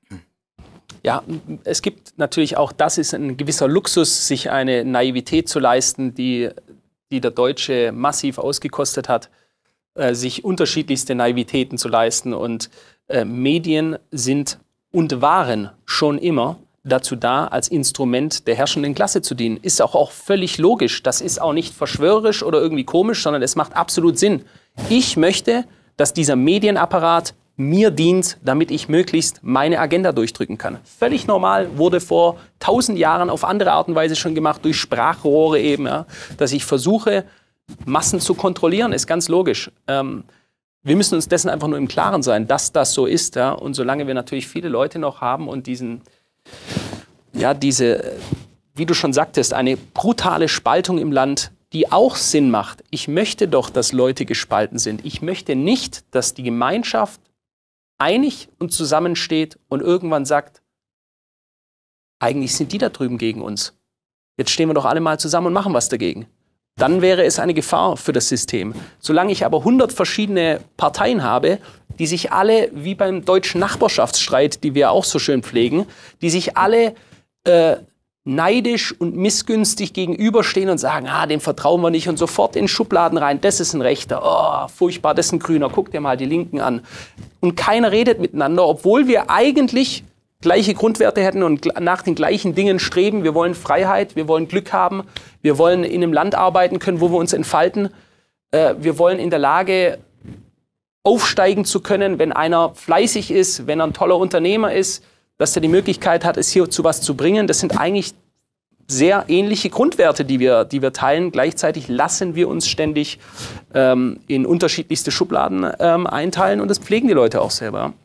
ja, es gibt natürlich auch, das ist ein gewisser Luxus, sich eine Naivität zu leisten, die, die der Deutsche massiv ausgekostet hat, äh, sich unterschiedlichste Naivitäten zu leisten. Und äh, Medien sind und waren schon immer dazu da, als Instrument der herrschenden Klasse zu dienen. Ist auch, auch völlig logisch. Das ist auch nicht verschwörerisch oder irgendwie komisch, sondern es macht absolut Sinn. Ich möchte, dass dieser Medienapparat mir dient, damit ich möglichst meine Agenda durchdrücken kann. Völlig normal, wurde vor tausend Jahren auf andere Art und Weise schon gemacht, durch Sprachrohre eben, ja, dass ich versuche, Massen zu kontrollieren, ist ganz logisch. Ähm, wir müssen uns dessen einfach nur im Klaren sein, dass das so ist. Ja, und solange wir natürlich viele Leute noch haben und diesen Ja, diese, wie du schon sagtest, eine brutale Spaltung im Land, die auch Sinn macht. Ich möchte doch, dass Leute gespalten sind. Ich möchte nicht, dass die Gemeinschaft einig und zusammensteht und irgendwann sagt, eigentlich sind die da drüben gegen uns. Jetzt stehen wir doch alle mal zusammen und machen was dagegen. Dann wäre es eine Gefahr für das System. Solange ich aber hundert verschiedene Parteien habe, die sich alle, wie beim deutschen Nachbarschaftsstreit, die wir auch so schön pflegen, die sich alle äh, neidisch und missgünstig gegenüberstehen und sagen, ah, dem vertrauen wir nicht und sofort in Schubladen rein, das ist ein Rechter, oh, furchtbar, das ist ein Grüner, guck dir mal die Linken an. Und keiner redet miteinander, obwohl wir eigentlich gleiche Grundwerte hätten und nach den gleichen Dingen streben. Wir wollen Freiheit, wir wollen Glück haben, wir wollen in einem Land arbeiten können, wo wir uns entfalten. Äh, wir wollen in der Lage aufsteigen zu können, wenn einer fleißig ist, wenn er ein toller Unternehmer ist, dass er die Möglichkeit hat, es hier zu was zu bringen. Das sind eigentlich sehr ähnliche Grundwerte, die wir, die wir teilen. Gleichzeitig lassen wir uns ständig ähm, in unterschiedlichste Schubladen ähm, einteilen und das pflegen die Leute auch selber. Jetzt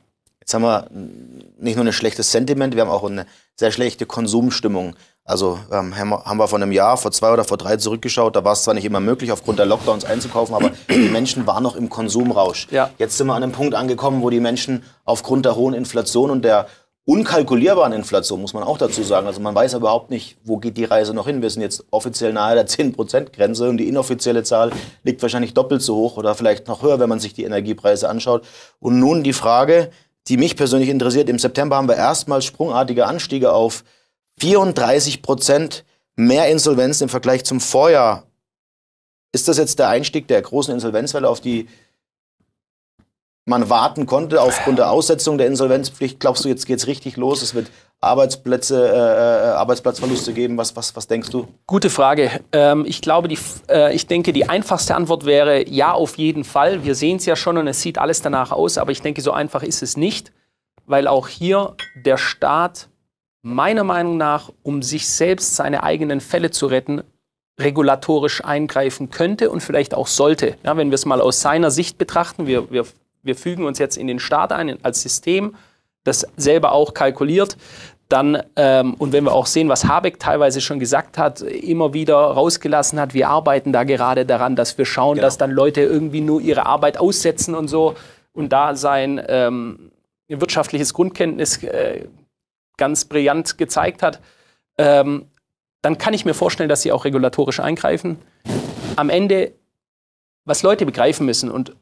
Jetzt haben wir nicht nur ein schlechtes Sentiment, wir haben auch eine sehr schlechte Konsumstimmung. Also ähm, haben wir vor einem Jahr, vor zwei oder vor drei zurückgeschaut, da war es zwar nicht immer möglich, aufgrund der Lockdowns einzukaufen, aber die Menschen waren noch im Konsumrausch. Ja. Jetzt sind wir an einem Punkt angekommen, wo die Menschen aufgrund der hohen Inflation und der unkalkulierbaren Inflation, muss man auch dazu sagen, also man weiß ja überhaupt nicht, wo geht die Reise noch hin. Wir sind jetzt offiziell nahe der zehn Prozent Grenze und die inoffizielle Zahl liegt wahrscheinlich doppelt so hoch oder vielleicht noch höher, wenn man sich die Energiepreise anschaut. Und nun die Frage, die mich persönlich interessiert, im September haben wir erstmals sprungartige Anstiege auf vierunddreißig Prozent mehr Insolvenzen im Vergleich zum Vorjahr. Ist das jetzt der Einstieg der großen Insolvenzwelle, auf die man warten konnte aufgrund der Aussetzung der Insolvenzpflicht? Glaubst du, jetzt geht's richtig los? Es wird Arbeitsplätze, äh, Arbeitsplatzverluste geben. Was, was, was denkst du? Gute Frage. Ähm, ich glaube, die, äh, ich denke, die einfachste Antwort wäre ja, auf jeden Fall. Wir sehen es ja schon und es sieht alles danach aus. Aber ich denke, so einfach ist es nicht, weil auch hier der Staat meiner Meinung nach, um sich selbst seine eigenen Fälle zu retten, regulatorisch eingreifen könnte und vielleicht auch sollte. Ja, wenn wir es mal aus seiner Sicht betrachten, wir, wir, wir fügen uns jetzt in den Staat ein als System, das selber auch kalkuliert, dann, ähm, und wenn wir auch sehen, was Habeck teilweise schon gesagt hat, immer wieder rausgelassen hat, wir arbeiten da gerade daran, dass wir schauen, genau. dass dann Leute irgendwie nur ihre Arbeit aussetzen und so und da sein ähm, wirtschaftliches Grundkenntnis äh, ganz brillant gezeigt hat, ähm, dann kann ich mir vorstellen, dass sie auch regulatorisch eingreifen. Am Ende, was Leute begreifen müssen, und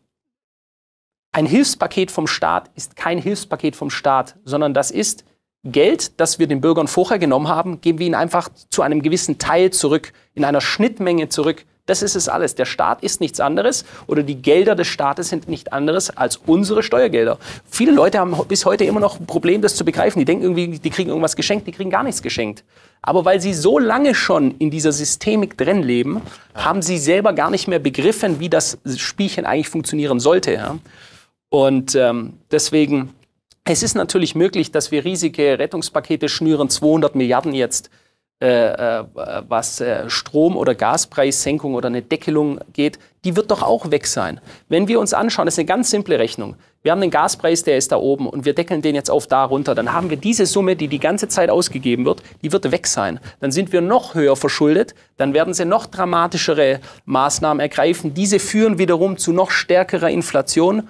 ein Hilfspaket vom Staat ist kein Hilfspaket vom Staat, sondern das ist Geld, das wir den Bürgern vorher genommen haben, geben wir ihnen einfach zu einem gewissen Teil zurück, in einer Schnittmenge zurück. Das ist es alles. Der Staat ist nichts anderes oder die Gelder des Staates sind nichts anderes als unsere Steuergelder. Viele Leute haben bis heute immer noch ein Problem, das zu begreifen. Die denken irgendwie, die kriegen irgendwas geschenkt, die kriegen gar nichts geschenkt. Aber weil sie so lange schon in dieser Systemik drin leben, haben sie selber gar nicht mehr begriffen, wie das Spielchen eigentlich funktionieren sollte. Ja? Und ähm, deswegen, es ist natürlich möglich, dass wir riesige Rettungspakete schnüren, zweihundert Milliarden jetzt, Äh, äh, was äh, Strom- oder Gaspreissenkung oder eine Deckelung geht, die wird doch auch weg sein. Wenn wir uns anschauen, das ist eine ganz simple Rechnung. Wir haben den Gaspreis, der ist da oben und wir deckeln den jetzt auf da runter. Dann haben wir diese Summe, die die ganze Zeit ausgegeben wird, die wird weg sein. Dann sind wir noch höher verschuldet, dann werden sie noch dramatischere Maßnahmen ergreifen. Diese führen wiederum zu noch stärkerer Inflation.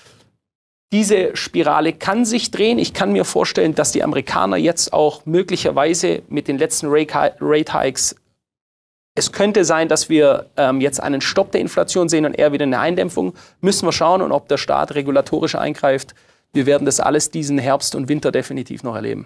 Diese Spirale kann sich drehen. Ich kann mir vorstellen, dass die Amerikaner jetzt auch möglicherweise mit den letzten Rate Hikes, es könnte sein, dass wir ähm, jetzt einen Stopp der Inflation sehen und eher wieder eine Eindämpfung. Müssen wir schauen, und ob der Staat regulatorisch eingreift. Wir werden das alles diesen Herbst und Winter definitiv noch erleben.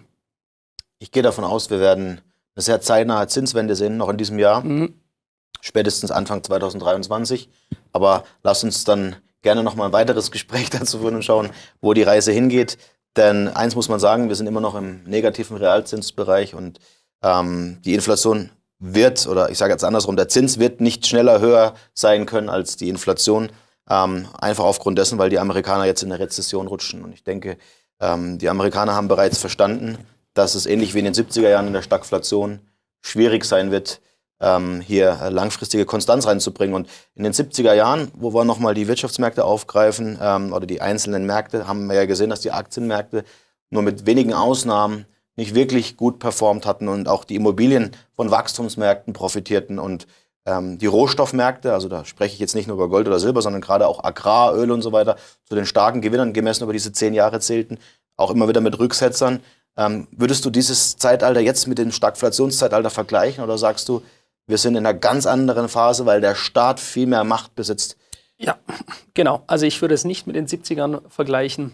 Ich gehe davon aus, wir werden eine sehr zeitnahe Zinswende sehen, noch in diesem Jahr. Mhm. Spätestens Anfang zweitausenddreiundzwanzig. Aber lass uns dann gerne noch mal ein weiteres Gespräch dazu führen und schauen, wo die Reise hingeht. Denn eins muss man sagen, wir sind immer noch im negativen Realzinsbereich und ähm, die Inflation wird, oder ich sage jetzt andersrum, der Zins wird nicht schneller höher sein können als die Inflation. Ähm, einfach aufgrund dessen, weil die Amerikaner jetzt in eine Rezession rutschen. Und ich denke, ähm, die Amerikaner haben bereits verstanden, dass es ähnlich wie in den siebziger Jahren in der Stagflation schwierig sein wird, Ähm, hier langfristige Konstanz reinzubringen. Und in den siebziger Jahren, wo wir nochmal die Wirtschaftsmärkte aufgreifen, ähm, oder die einzelnen Märkte, haben wir ja gesehen, dass die Aktienmärkte nur mit wenigen Ausnahmen nicht wirklich gut performt hatten und auch die Immobilien von Wachstumsmärkten profitierten und ähm, die Rohstoffmärkte, also da spreche ich jetzt nicht nur über Gold oder Silber, sondern gerade auch Agrar, Öl und so weiter, zu den starken Gewinnern gemessen über diese zehn Jahre zählten, auch immer wieder mit Rücksetzern. Ähm, würdest du dieses Zeitalter jetzt mit dem Stagflationszeitalter vergleichen oder sagst du, wir sind in einer ganz anderen Phase, weil der Staat viel mehr Macht besitzt? Ja, genau. Also ich würde es nicht mit den siebzigern vergleichen.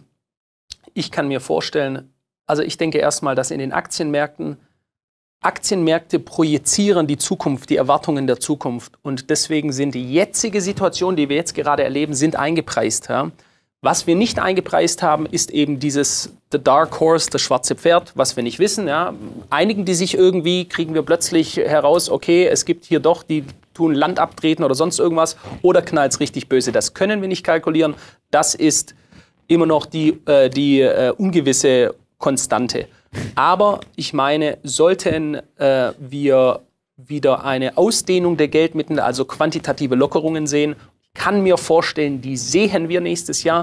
Ich kann mir vorstellen, also ich denke erstmal, dass in den Aktienmärkten, Aktienmärkte projizieren die Zukunft, die Erwartungen der Zukunft. Und deswegen sind die jetzige Situation, die wir jetzt gerade erleben, sind eingepreist. Ja? Was wir nicht eingepreist haben, ist eben dieses The Dark Horse, das schwarze Pferd, was wir nicht wissen. Ja. Einigen die sich irgendwie, kriegen wir plötzlich heraus, okay, es gibt hier doch, die tun Land abtreten oder sonst irgendwas, oder knallt es richtig böse. Das können wir nicht kalkulieren. Das ist immer noch die, äh, die äh, ungewisse Konstante. Aber ich meine, sollten äh, wir wieder eine Ausdehnung der Geldmittel, also quantitative Lockerungen sehen, kann mir vorstellen, die sehen wir nächstes Jahr.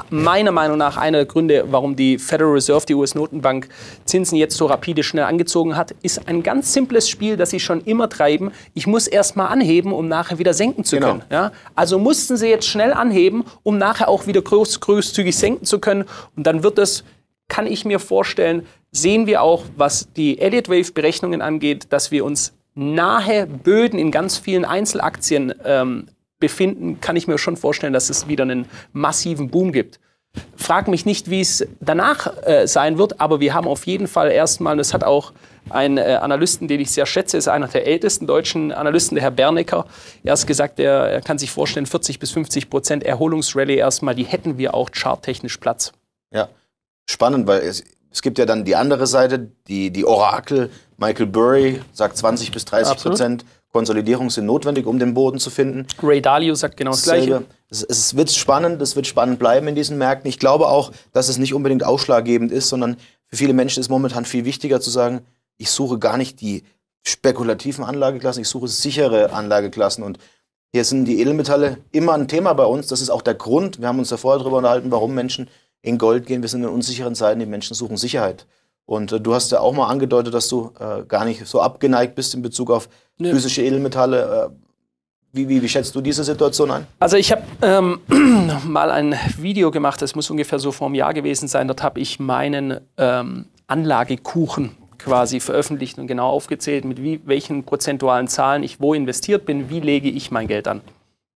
meiner Meinung nach einer der Gründe, warum die Federal Reserve, die U S-Notenbank, Zinsen jetzt so rapide schnell angezogen hat, ist ein ganz simples Spiel, das sie schon immer treiben. Ich muss erst mal anheben, um nachher wieder senken zu können. Genau. Ja? Also mussten sie jetzt schnell anheben, um nachher auch wieder groß, großzügig senken zu können. Und dann wird es, kann ich mir vorstellen, sehen wir auch, was die Elliott-Wave-Berechnungen angeht, dass wir uns nahe Böden in ganz vielen Einzelaktien ähm, befinden, kann ich mir schon vorstellen, dass es wieder einen massiven Boom gibt. Frag mich nicht, wie es danach äh, sein wird, aber wir haben auf jeden Fall erstmal, das hat auch ein äh, Analysten, den ich sehr schätze, ist einer der ältesten deutschen Analysten, der Herr Bernecker, erst gesagt, er, er kann sich vorstellen, vierzig bis fünfzig Prozent Erholungsrallye erstmal, die hätten wir auch charttechnisch Platz. Ja, spannend, weil es, es gibt ja dann die andere Seite, die, die Orakel, Michael Burry sagt zwanzig bis dreißig Prozent Konsolidierung sind notwendig, um den Boden zu finden. Ray Dalio sagt genau das Gleiche. Es, es wird spannend, es wird spannend bleiben in diesen Märkten. Ich glaube auch, dass es nicht unbedingt ausschlaggebend ist, sondern für viele Menschen ist momentan viel wichtiger zu sagen, ich suche gar nicht die spekulativen Anlageklassen, ich suche sichere Anlageklassen. Und hier sind die Edelmetalle immer ein Thema bei uns. Das ist auch der Grund, wir haben uns ja vorher darüber unterhalten, warum Menschen in Gold gehen. Wir sind in unsicheren Zeiten, die Menschen suchen Sicherheit. Und äh, du hast ja auch mal angedeutet, dass du äh, gar nicht so abgeneigt bist in Bezug auf Nö. physische Edelmetalle. Äh, wie, wie, wie schätzt du diese Situation ein? Also ich habe ähm, mal ein Video gemacht, das muss ungefähr so vor einem Jahr gewesen sein. Dort habe ich meinen ähm, Anlagekuchen quasi veröffentlicht und genau aufgezählt, mit wie, welchen prozentualen Zahlen ich wo investiert bin, wie lege ich mein Geld an.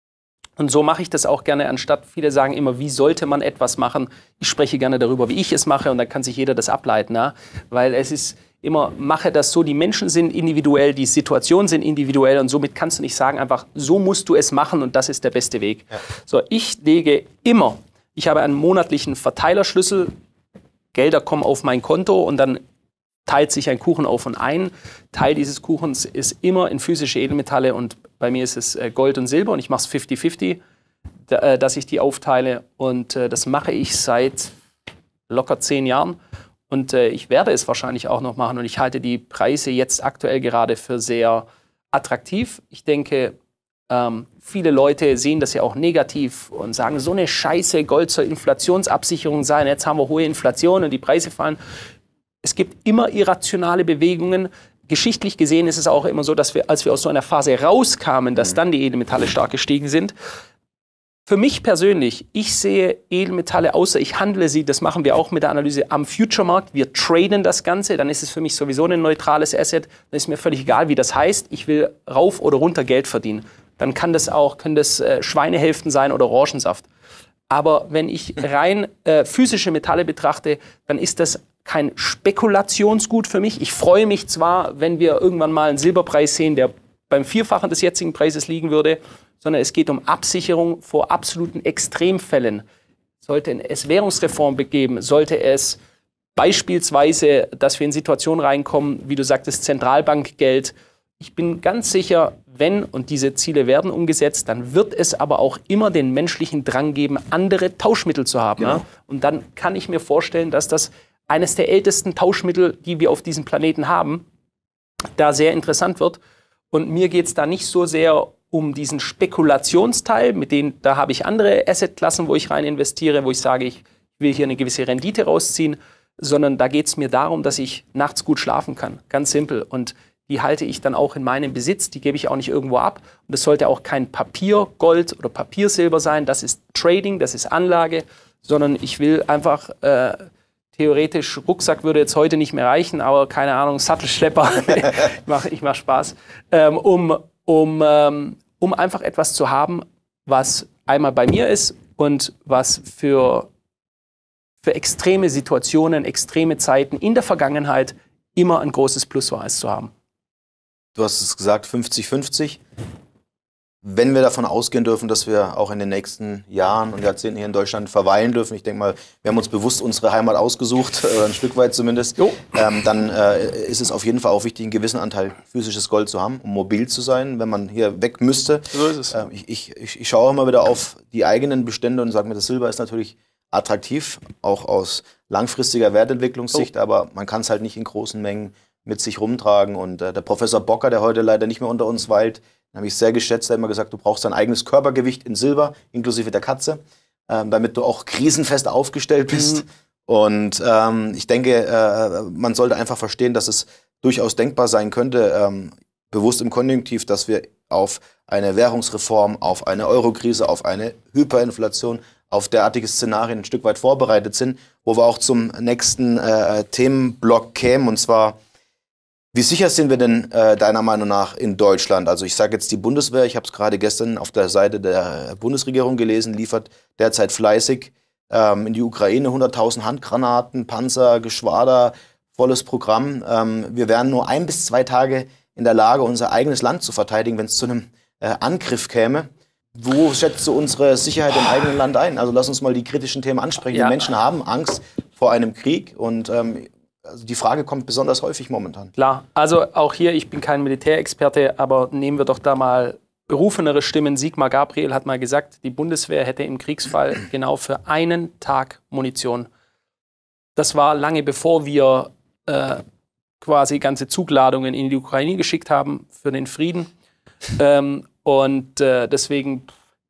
Und so mache ich das auch gerne, anstatt viele sagen immer, wie sollte man etwas machen. Ich spreche gerne darüber, wie ich es mache und dann kann sich jeder das ableiten. Ja? Weil es ist immer, mache das so, die Menschen sind individuell, die Situationen sind individuell und somit kannst du nicht sagen einfach, so musst du es machen und das ist der beste Weg. Ja. So, ich lege immer, ich habe einen monatlichen Verteilerschlüssel, Gelder kommen auf mein Konto und dann teilt sich ein Kuchen auf und ein Teil dieses Kuchens ist immer in physische Edelmetalle und bei mir ist es Gold und Silber und ich mache es fifty fifty, dass ich die aufteile und das mache ich seit locker zehn Jahren und ich werde es wahrscheinlich auch noch machen und ich halte die Preise jetzt aktuell gerade für sehr attraktiv. Ich denke, ähm, viele Leute sehen das ja auch negativ und sagen, so eine Scheiße, Gold soll Inflationsabsicherung sein, jetzt haben wir hohe Inflation und die Preise fallen. Es gibt immer irrationale Bewegungen. Geschichtlich gesehen ist es auch immer so, dass wir, als wir aus so einer Phase rauskamen, dass dann die Edelmetalle stark gestiegen sind. Für mich persönlich, ich sehe Edelmetalle, außer ich handle sie, das machen wir auch mit der Analyse am Future-Markt, wir traden das Ganze, dann ist es für mich sowieso ein neutrales Asset, dann ist mir völlig egal, wie das heißt, ich will rauf oder runter Geld verdienen. Dann kann das auch, können das äh, Schweinehälften sein oder Orangensaft. Aber wenn ich rein äh, physische Metalle betrachte, dann ist das kein Spekulationsgut für mich. Ich freue mich zwar, wenn wir irgendwann mal einen Silberpreis sehen, der beim Vierfachen des jetzigen Preises liegen würde, sondern es geht um Absicherung vor absoluten Extremfällen. Sollte es Währungsreform geben, sollte es beispielsweise, dass wir in Situationen reinkommen, wie du sagtest, Zentralbankgeld. Ich bin ganz sicher, wenn, und diese Ziele werden umgesetzt, dann wird es aber auch immer den menschlichen Drang geben, andere Tauschmittel zu haben. Genau. Ja? Und dann kann ich mir vorstellen, dass das eines der ältesten Tauschmittel, die wir auf diesem Planeten haben, da sehr interessant wird. Und mir geht es da nicht so sehr um diesen Spekulationsteil, mit denen, da habe ich andere Assetklassen, wo ich rein investiere, wo ich sage, ich will hier eine gewisse Rendite rausziehen, sondern da geht es mir darum, dass ich nachts gut schlafen kann. Ganz simpel. Und die halte ich dann auch in meinem Besitz, die gebe ich auch nicht irgendwo ab. Und es sollte auch kein Papiergold oder Papiersilber sein, das ist Trading, das ist Anlage, sondern ich will einfach, äh, theoretisch, Rucksack würde jetzt heute nicht mehr reichen, aber keine Ahnung, Sattelschlepper, ich mache ich mach Spaß, ähm, um, um, ähm, um einfach etwas zu haben, was einmal bei mir ist und was für, für extreme Situationen, extreme Zeiten in der Vergangenheit immer ein großes Plus war, es zu haben. Du hast es gesagt, fünfzig fünfzig. Wenn wir davon ausgehen dürfen, dass wir auch in den nächsten Jahren und Jahrzehnten hier in Deutschland verweilen dürfen, ich denke mal, wir haben uns bewusst unsere Heimat ausgesucht, äh, ein Stück weit zumindest, ähm, dann äh, ist es auf jeden Fall auch wichtig, einen gewissen Anteil physisches Gold zu haben, um mobil zu sein, wenn man hier weg müsste. So ist es. Äh, ich, ich, ich, ich schaue immer wieder auf die eigenen Bestände und sage mir, das Silber ist natürlich attraktiv, auch aus langfristiger Wertentwicklungssicht, oh. aber man kann es halt nicht in großen Mengen mit sich rumtragen. Und äh, der Professor Bocker, der heute leider nicht mehr unter uns weilt, den habe ich sehr geschätzt, der hat immer gesagt, du brauchst dein eigenes Körpergewicht in Silber, inklusive der Katze. äh, damit du auch krisenfest aufgestellt bist. Mhm. Und ähm, ich denke, äh, man sollte einfach verstehen, dass es durchaus denkbar sein könnte, ähm, bewusst im Konjunktiv, dass wir auf eine Währungsreform, auf eine Eurokrise, auf eine Hyperinflation, auf derartige Szenarien ein Stück weit vorbereitet sind, wo wir auch zum nächsten äh, Themenblock kämen, und zwar: Wie sicher sind wir denn äh, deiner Meinung nach in Deutschland? Also ich sage jetzt die Bundeswehr, ich habe es gerade gestern auf der Seite der Bundesregierung gelesen, liefert derzeit fleißig ähm, in die Ukraine hunderttausend Handgranaten, Panzer, Geschwader, volles Programm. Ähm, wir wären nur ein bis zwei Tage in der Lage, unser eigenes Land zu verteidigen, wenn es zu einem äh, Angriff käme. Wo schätzt du unsere Sicherheit im eigenen Land ein? Also lass uns mal die kritischen Themen ansprechen. Ja. Die Menschen haben Angst vor einem Krieg, und ähm, also die Frage kommt besonders häufig momentan. Klar, also auch hier, ich bin kein Militärexperte, aber nehmen wir doch da mal berufenere Stimmen. Sigmar Gabriel hat mal gesagt, die Bundeswehr hätte im Kriegsfall genau für einen Tag Munition. Das war lange bevor wir äh, quasi ganze Zugladungen in die Ukraine geschickt haben für den Frieden. ähm, und äh, deswegen...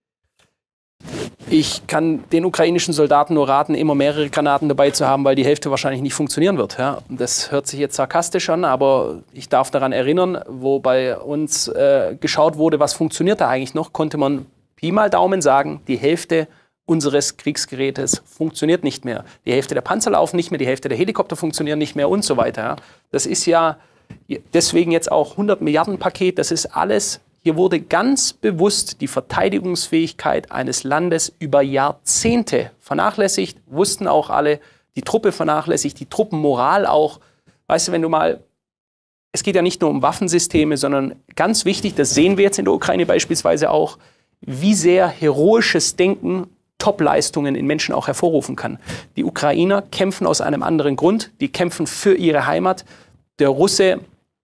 Ich kann den ukrainischen Soldaten nur raten, immer mehrere Granaten dabei zu haben, weil die Hälfte wahrscheinlich nicht funktionieren wird. Ja, das hört sich jetzt sarkastisch an, aber ich darf daran erinnern, wo bei uns äh, geschaut wurde, was funktioniert da eigentlich noch, konnte man Pi mal Daumen sagen, die Hälfte unseres Kriegsgerätes funktioniert nicht mehr. Die Hälfte der Panzer laufen nicht mehr, die Hälfte der Helikopter funktionieren nicht mehr und so weiter. Ja. Das ist ja deswegen jetzt auch hundert Milliarden Paket, das ist alles. Hier wurde ganz bewusst die Verteidigungsfähigkeit eines Landes über Jahrzehnte vernachlässigt, wussten auch alle, die Truppe vernachlässigt, die Truppenmoral auch. Weißt du, wenn du mal, es geht ja nicht nur um Waffensysteme, sondern ganz wichtig, das sehen wir jetzt in der Ukraine beispielsweise auch, wie sehr heroisches Denken Top-Leistungen in Menschen auch hervorrufen kann. Die Ukrainer kämpfen aus einem anderen Grund, die kämpfen für ihre Heimat. Der Russe,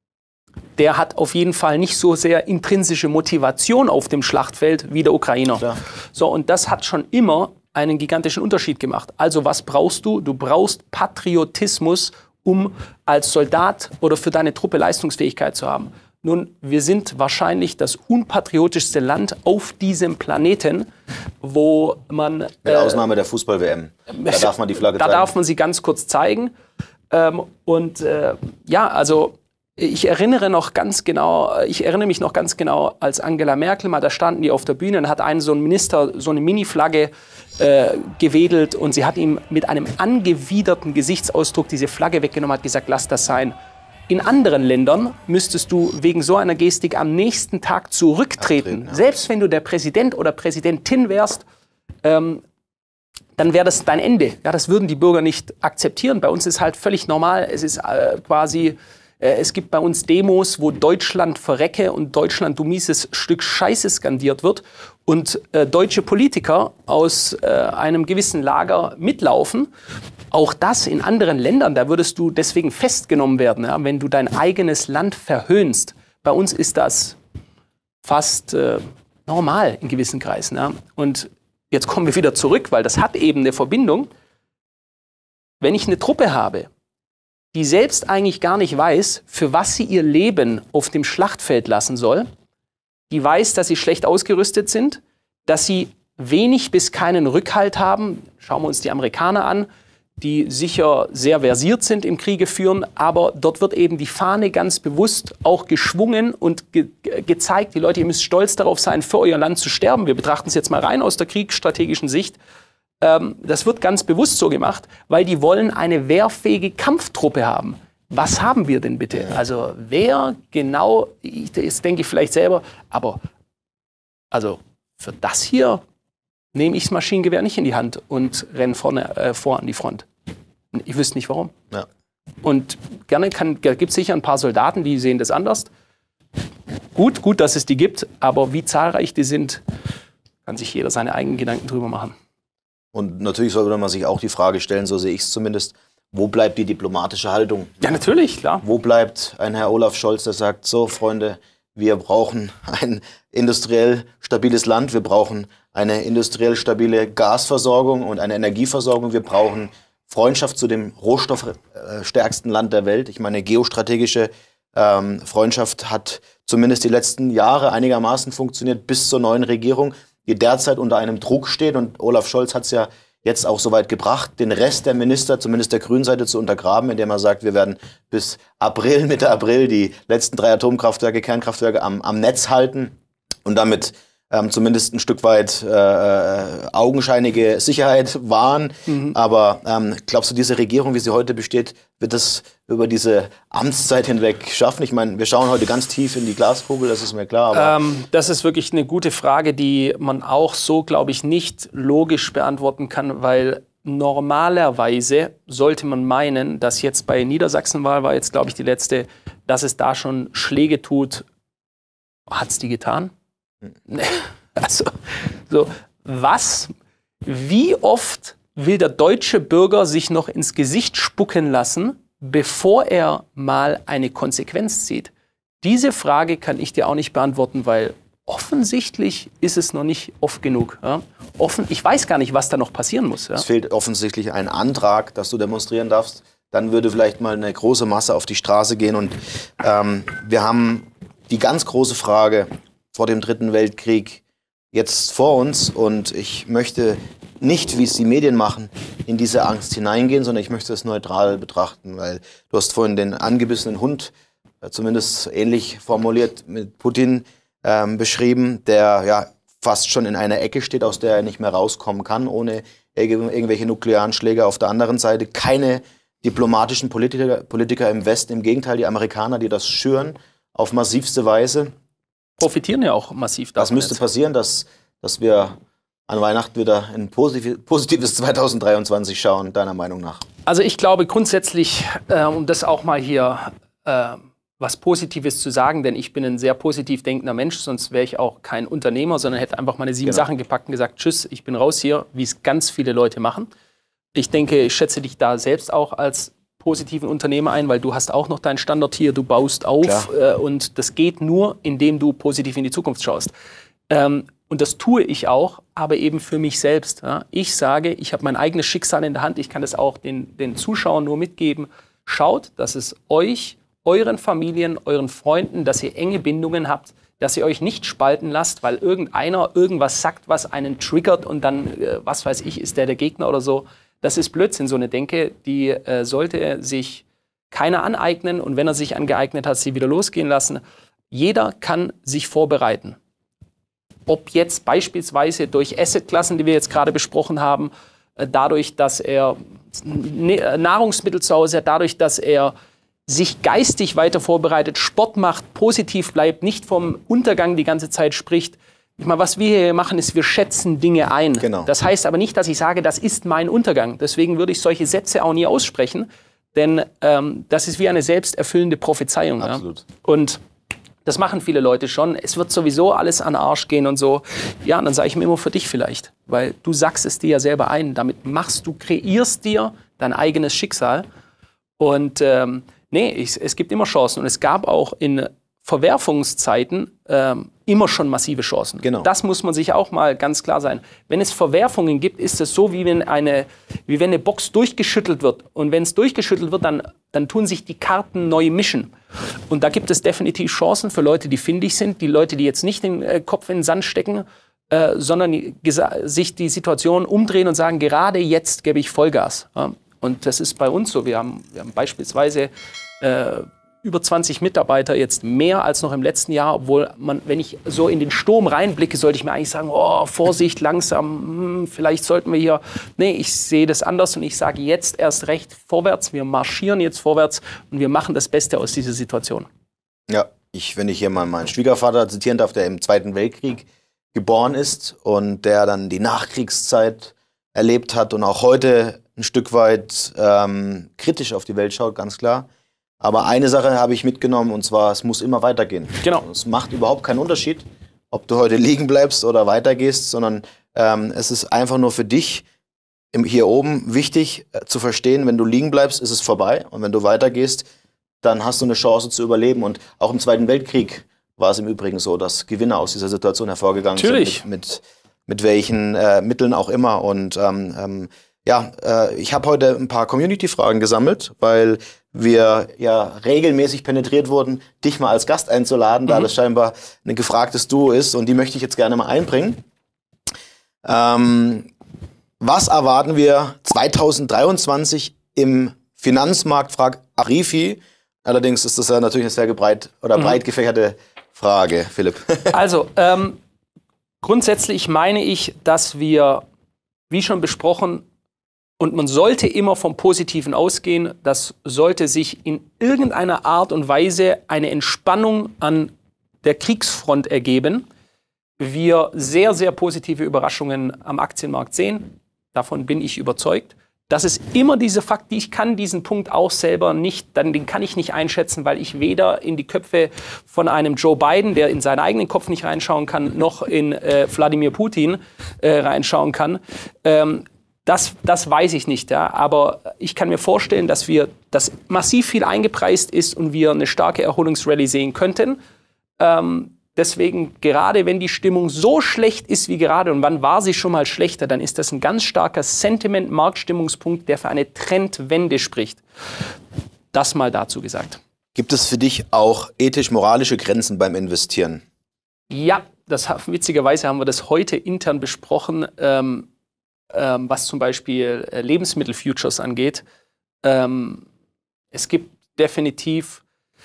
der hat auf jeden Fall nicht so sehr intrinsische Motivation auf dem Schlachtfeld wie der Ukrainer. Ja. So, und das hat schon immer einen gigantischen Unterschied gemacht. Also was brauchst du? Du brauchst Patriotismus, um als Soldat oder für deine Truppe Leistungsfähigkeit zu haben. Nun, wir sind wahrscheinlich das unpatriotischste Land auf diesem Planeten, wo man... Mit äh, Ausnahme der Fußball-W M. Da darf man die Flagge da zeigen. Da darf man sie ganz kurz zeigen. Ähm, und äh, ja, also... Ich erinnere noch ganz genau, ich erinnere mich noch ganz genau, als Angela Merkel mal, da standen die auf der Bühne und hat einen so einen Minister so eine Mini-Flagge äh, gewedelt, und sie hat ihm mit einem angewiderten Gesichtsausdruck diese Flagge weggenommen, hat gesagt, lass das sein. In anderen Ländern müsstest du wegen so einer Gestik am nächsten Tag zurücktreten. Abtreten, ja. Selbst wenn du der Präsident oder Präsidentin wärst, ähm, dann wäre das dein Ende. Ja, das würden die Bürger nicht akzeptieren. Bei uns ist halt völlig normal, es ist äh, quasi... Es gibt bei uns Demos, wo Deutschland verrecke und Deutschland, du mieses Stück Scheiße skandiert wird, und äh, deutsche Politiker aus äh, einem gewissen Lager mitlaufen. Auch das in anderen Ländern, da würdest du deswegen festgenommen werden, ja, wenn du dein eigenes Land verhöhnst. Bei uns ist das fast äh, normal in gewissen Kreisen. Ja. Und jetzt kommen wir wieder zurück, weil das hat eben eine Verbindung. Wenn ich eine Truppe habe, die selbst eigentlich gar nicht weiß, für was sie ihr Leben auf dem Schlachtfeld lassen soll, die weiß, dass sie schlecht ausgerüstet sind, dass sie wenig bis keinen Rückhalt haben. Schauen wir uns die Amerikaner an, die sicher sehr versiert sind im Kriege führen, aber dort wird eben die Fahne ganz bewusst auch geschwungen und ge gezeigt, die Leute, ihr müsst stolz darauf sein, für euer Land zu sterben. Wir betrachten es jetzt mal rein aus der kriegsstrategischen Sicht. Das wird ganz bewusst so gemacht, weil die wollen eine wehrfähige Kampftruppe haben. Was haben wir denn bitte? Also wer genau, das denke ich vielleicht selber, aber also für das hier nehme ich das Maschinengewehr nicht in die Hand und renne vorne äh, vor an die Front. Ich wüsste nicht warum. Ja. Und gerne gibt es sicher ein paar Soldaten, die sehen das anders. Gut, gut, dass es die gibt, aber wie zahlreich die sind, kann sich jeder seine eigenen Gedanken drüber machen. Und natürlich sollte man sich auch die Frage stellen, so sehe ich es zumindest, wo bleibt die diplomatische Haltung? Ja, natürlich, klar. Wo bleibt ein Herr Olaf Scholz, der sagt, so Freunde, wir brauchen ein industriell stabiles Land, wir brauchen eine industriell stabile Gasversorgung und eine Energieversorgung, wir brauchen Freundschaft zu dem rohstoffstärksten Land der Welt. Ich meine, geostrategische ähm, Freundschaft hat zumindest die letzten Jahre einigermaßen funktioniert bis zur neuen Regierung. die derzeit unter einem Druck steht. Und Olaf Scholz hat es ja jetzt auch so weit gebracht, den Rest der Minister, zumindest der grünen Seite, zu untergraben, indem er sagt, wir werden bis April, Mitte April die letzten drei Atomkraftwerke, Kernkraftwerke am, am Netz halten und damit ähm, zumindest ein Stück weit äh, augenscheinige Sicherheit wahren. Mhm. Aber ähm, glaubst du, diese Regierung, wie sie heute besteht, wird es über diese Amtszeit hinweg schaffen? Ich meine, wir schauen heute ganz tief in die Glaskugel, das ist mir klar. Aber ähm, das ist wirklich eine gute Frage, die man auch so, glaube ich, nicht logisch beantworten kann, weil normalerweise sollte man meinen, dass jetzt bei Niedersachsenwahl war jetzt, glaube ich, die letzte, dass es da schon Schläge tut. Hat es die getan? Hm. Also, so, was, wie oft will der deutsche Bürger sich noch ins Gesicht spucken lassen, bevor er mal eine Konsequenz zieht? Diese Frage kann ich dir auch nicht beantworten, weil offensichtlich ist es noch nicht oft genug. Ja? Offen, ich weiß gar nicht, was da noch passieren muss. Ja? Es fehlt offensichtlich ein Antrag, dass du demonstrieren darfst. Dann würde vielleicht mal eine große Masse auf die Straße gehen. Und ähm, wir haben die ganz große Frage vor dem Dritten Weltkrieg jetzt vor uns. Und ich möchte nicht, wie es die Medien machen, in diese Angst hineingehen, sondern ich möchte es neutral betrachten, weil du hast vorhin den angebissenen Hund, äh, zumindest ähnlich formuliert mit Putin, ähm, beschrieben, der ja fast schon in einer Ecke steht, aus der er nicht mehr rauskommen kann, ohne irg irgendwelche nuklearen Schläge. Auf der anderen Seite keine diplomatischen Politiker, Politiker im Westen, im Gegenteil, die Amerikaner, die das schüren, auf massivste Weise. Profitieren ja auch massiv davon. Das müsste jetzt passieren, dass, dass wir an Weihnachten wieder ein positives zweitausenddreiundzwanzig schauen, deiner Meinung nach? Also ich glaube grundsätzlich, äh, um das auch mal hier äh, was Positives zu sagen, denn ich bin ein sehr positiv denkender Mensch, sonst wäre ich auch kein Unternehmer, sondern hätte einfach meine sieben genau. Sachen gepackt und gesagt, tschüss, ich bin raus hier, wie es ganz viele Leute machen. Ich denke, ich schätze dich da selbst auch als positiven Unternehmer ein, weil du hast auch noch deinen Standort hier, du baust auf äh, und das geht nur, indem du positiv in die Zukunft schaust. Ähm, und das tue ich auch, aber eben für mich selbst. Ja. Ich sage, ich habe mein eigenes Schicksal in der Hand, ich kann das auch den, den Zuschauern nur mitgeben. Schaut, dass es euch, euren Familien, euren Freunden, dass ihr enge Bindungen habt, dass ihr euch nicht spalten lasst, weil irgendeiner irgendwas sagt, was einen triggert und dann, äh, was weiß ich, ist der der Gegner oder so. Das ist Blödsinn, so eine Denke, die äh, sollte sich keiner aneignen und wenn er sich angeeignet hat, sie wieder losgehen lassen. Jeder kann sich vorbereiten. Ob jetzt beispielsweise durch Assetklassen, die wir jetzt gerade besprochen haben, äh, dadurch, dass er Nahrungsmittel zu Hause hat, dadurch, dass er sich geistig weiter vorbereitet, Sport macht, positiv bleibt, nicht vom Untergang die ganze Zeit spricht. Ich meine, was wir hier machen, ist, wir schätzen Dinge ein. Genau. Das heißt aber nicht, dass ich sage, das ist mein Untergang. Deswegen würde ich solche Sätze auch nie aussprechen, denn ähm, das ist wie eine selbsterfüllende Prophezeiung. Absolut. Ja? Und das machen viele Leute schon. Es wird sowieso alles an den Arsch gehen und so. Ja, und dann sage ich mir immer für dich vielleicht, weil du sagst es dir ja selber ein. Damit machst du, kreierst dir dein eigenes Schicksal. Und ähm, nee, ich, es gibt immer Chancen. Und es gab auch in Verwerfungszeiten ähm, immer schon massive Chancen. Genau. Das muss man sich auch mal ganz klar sein. Wenn es Verwerfungen gibt, ist es so, wie wenn eine, wie wenn eine Box durchgeschüttelt wird. Und wenn es durchgeschüttelt wird, dann, dann tun sich die Karten neu mischen. Und da gibt es definitiv Chancen für Leute, die findig sind, die Leute, die jetzt nicht den äh, Kopf in den Sand stecken, äh, sondern die, sich die Situation umdrehen und sagen, gerade jetzt gebe ich Vollgas. Ja? Und das ist bei uns so. Wir haben, wir haben beispielsweise äh, über zwanzig Mitarbeiter, jetzt mehr als noch im letzten Jahr, obwohl man, wenn ich so in den Sturm reinblicke, sollte ich mir eigentlich sagen, oh, Vorsicht, langsam, hm, vielleicht sollten wir hier, nee, ich sehe das anders und ich sage jetzt erst recht vorwärts, wir marschieren jetzt vorwärts und wir machen das Beste aus dieser Situation. Ja, ich, wenn ich hier mal meinen Schwiegervater zitieren darf, der im Zweiten Weltkrieg geboren ist und der dann die Nachkriegszeit erlebt hat und auch heute ein Stück weit ähm, kritisch auf die Welt schaut, ganz klar. Aber eine Sache habe ich mitgenommen, und zwar, es muss immer weitergehen. Genau. Es macht überhaupt keinen Unterschied, ob du heute liegen bleibst oder weitergehst, sondern ähm, es ist einfach nur für dich im, hier oben wichtig äh, zu verstehen, wenn du liegen bleibst, ist es vorbei. Und wenn du weitergehst, dann hast du eine Chance zu überleben. Und auch im Zweiten Weltkrieg war es im Übrigen so, dass Gewinner aus dieser Situation hervorgegangen Natürlich. sind. Mit, mit, mit welchen äh, Mitteln auch immer. Und ähm, ähm, ja, äh, ich habe heute ein paar Community-Fragen gesammelt, weil wir ja regelmäßig penetriert wurden, dich mal als Gast einzuladen, mhm. da das scheinbar ein gefragtes Duo ist. Und die möchte ich jetzt gerne mal einbringen. Ähm, was erwarten wir zweitausenddreiundzwanzig im Finanzmarkt, fragt Arifi. Allerdings ist das ja natürlich eine sehr breit, oder Mhm. breit gefächerte Frage, Philipp. Also, ähm, grundsätzlich meine ich, dass wir, wie schon besprochen, und man sollte immer vom Positiven ausgehen, das sollte sich in irgendeiner Art und Weise eine Entspannung an der Kriegsfront ergeben. Wir sehr, sehr positive Überraschungen am Aktienmarkt sehen. Davon bin ich überzeugt. Das ist immer diese Fakt, die ich kann diesen Punkt auch selber nicht, dann den kann ich nicht einschätzen, weil ich weder in die Köpfe von einem Joe Biden, der in seinen eigenen Kopf nicht reinschauen kann, noch in äh, Wladimir Putin äh, reinschauen kann. Ähm, das, das weiß ich nicht, ja. Aber ich kann mir vorstellen, dass wir, dass massiv viel eingepreist ist und wir eine starke Erholungsrallye sehen könnten. Ähm, Deswegen, gerade wenn die Stimmung so schlecht ist wie gerade, und wann war sie schon mal schlechter, dann ist das ein ganz starker Sentiment-Marktstimmungspunkt, der für eine Trendwende spricht. Das mal dazu gesagt. Gibt es für dich auch ethisch-moralische Grenzen beim Investieren? Ja, das, witzigerweise haben wir das heute intern besprochen, ähm, ähm, was zum Beispiel äh, Lebensmittelfutures angeht. Ähm, es gibt definitiv...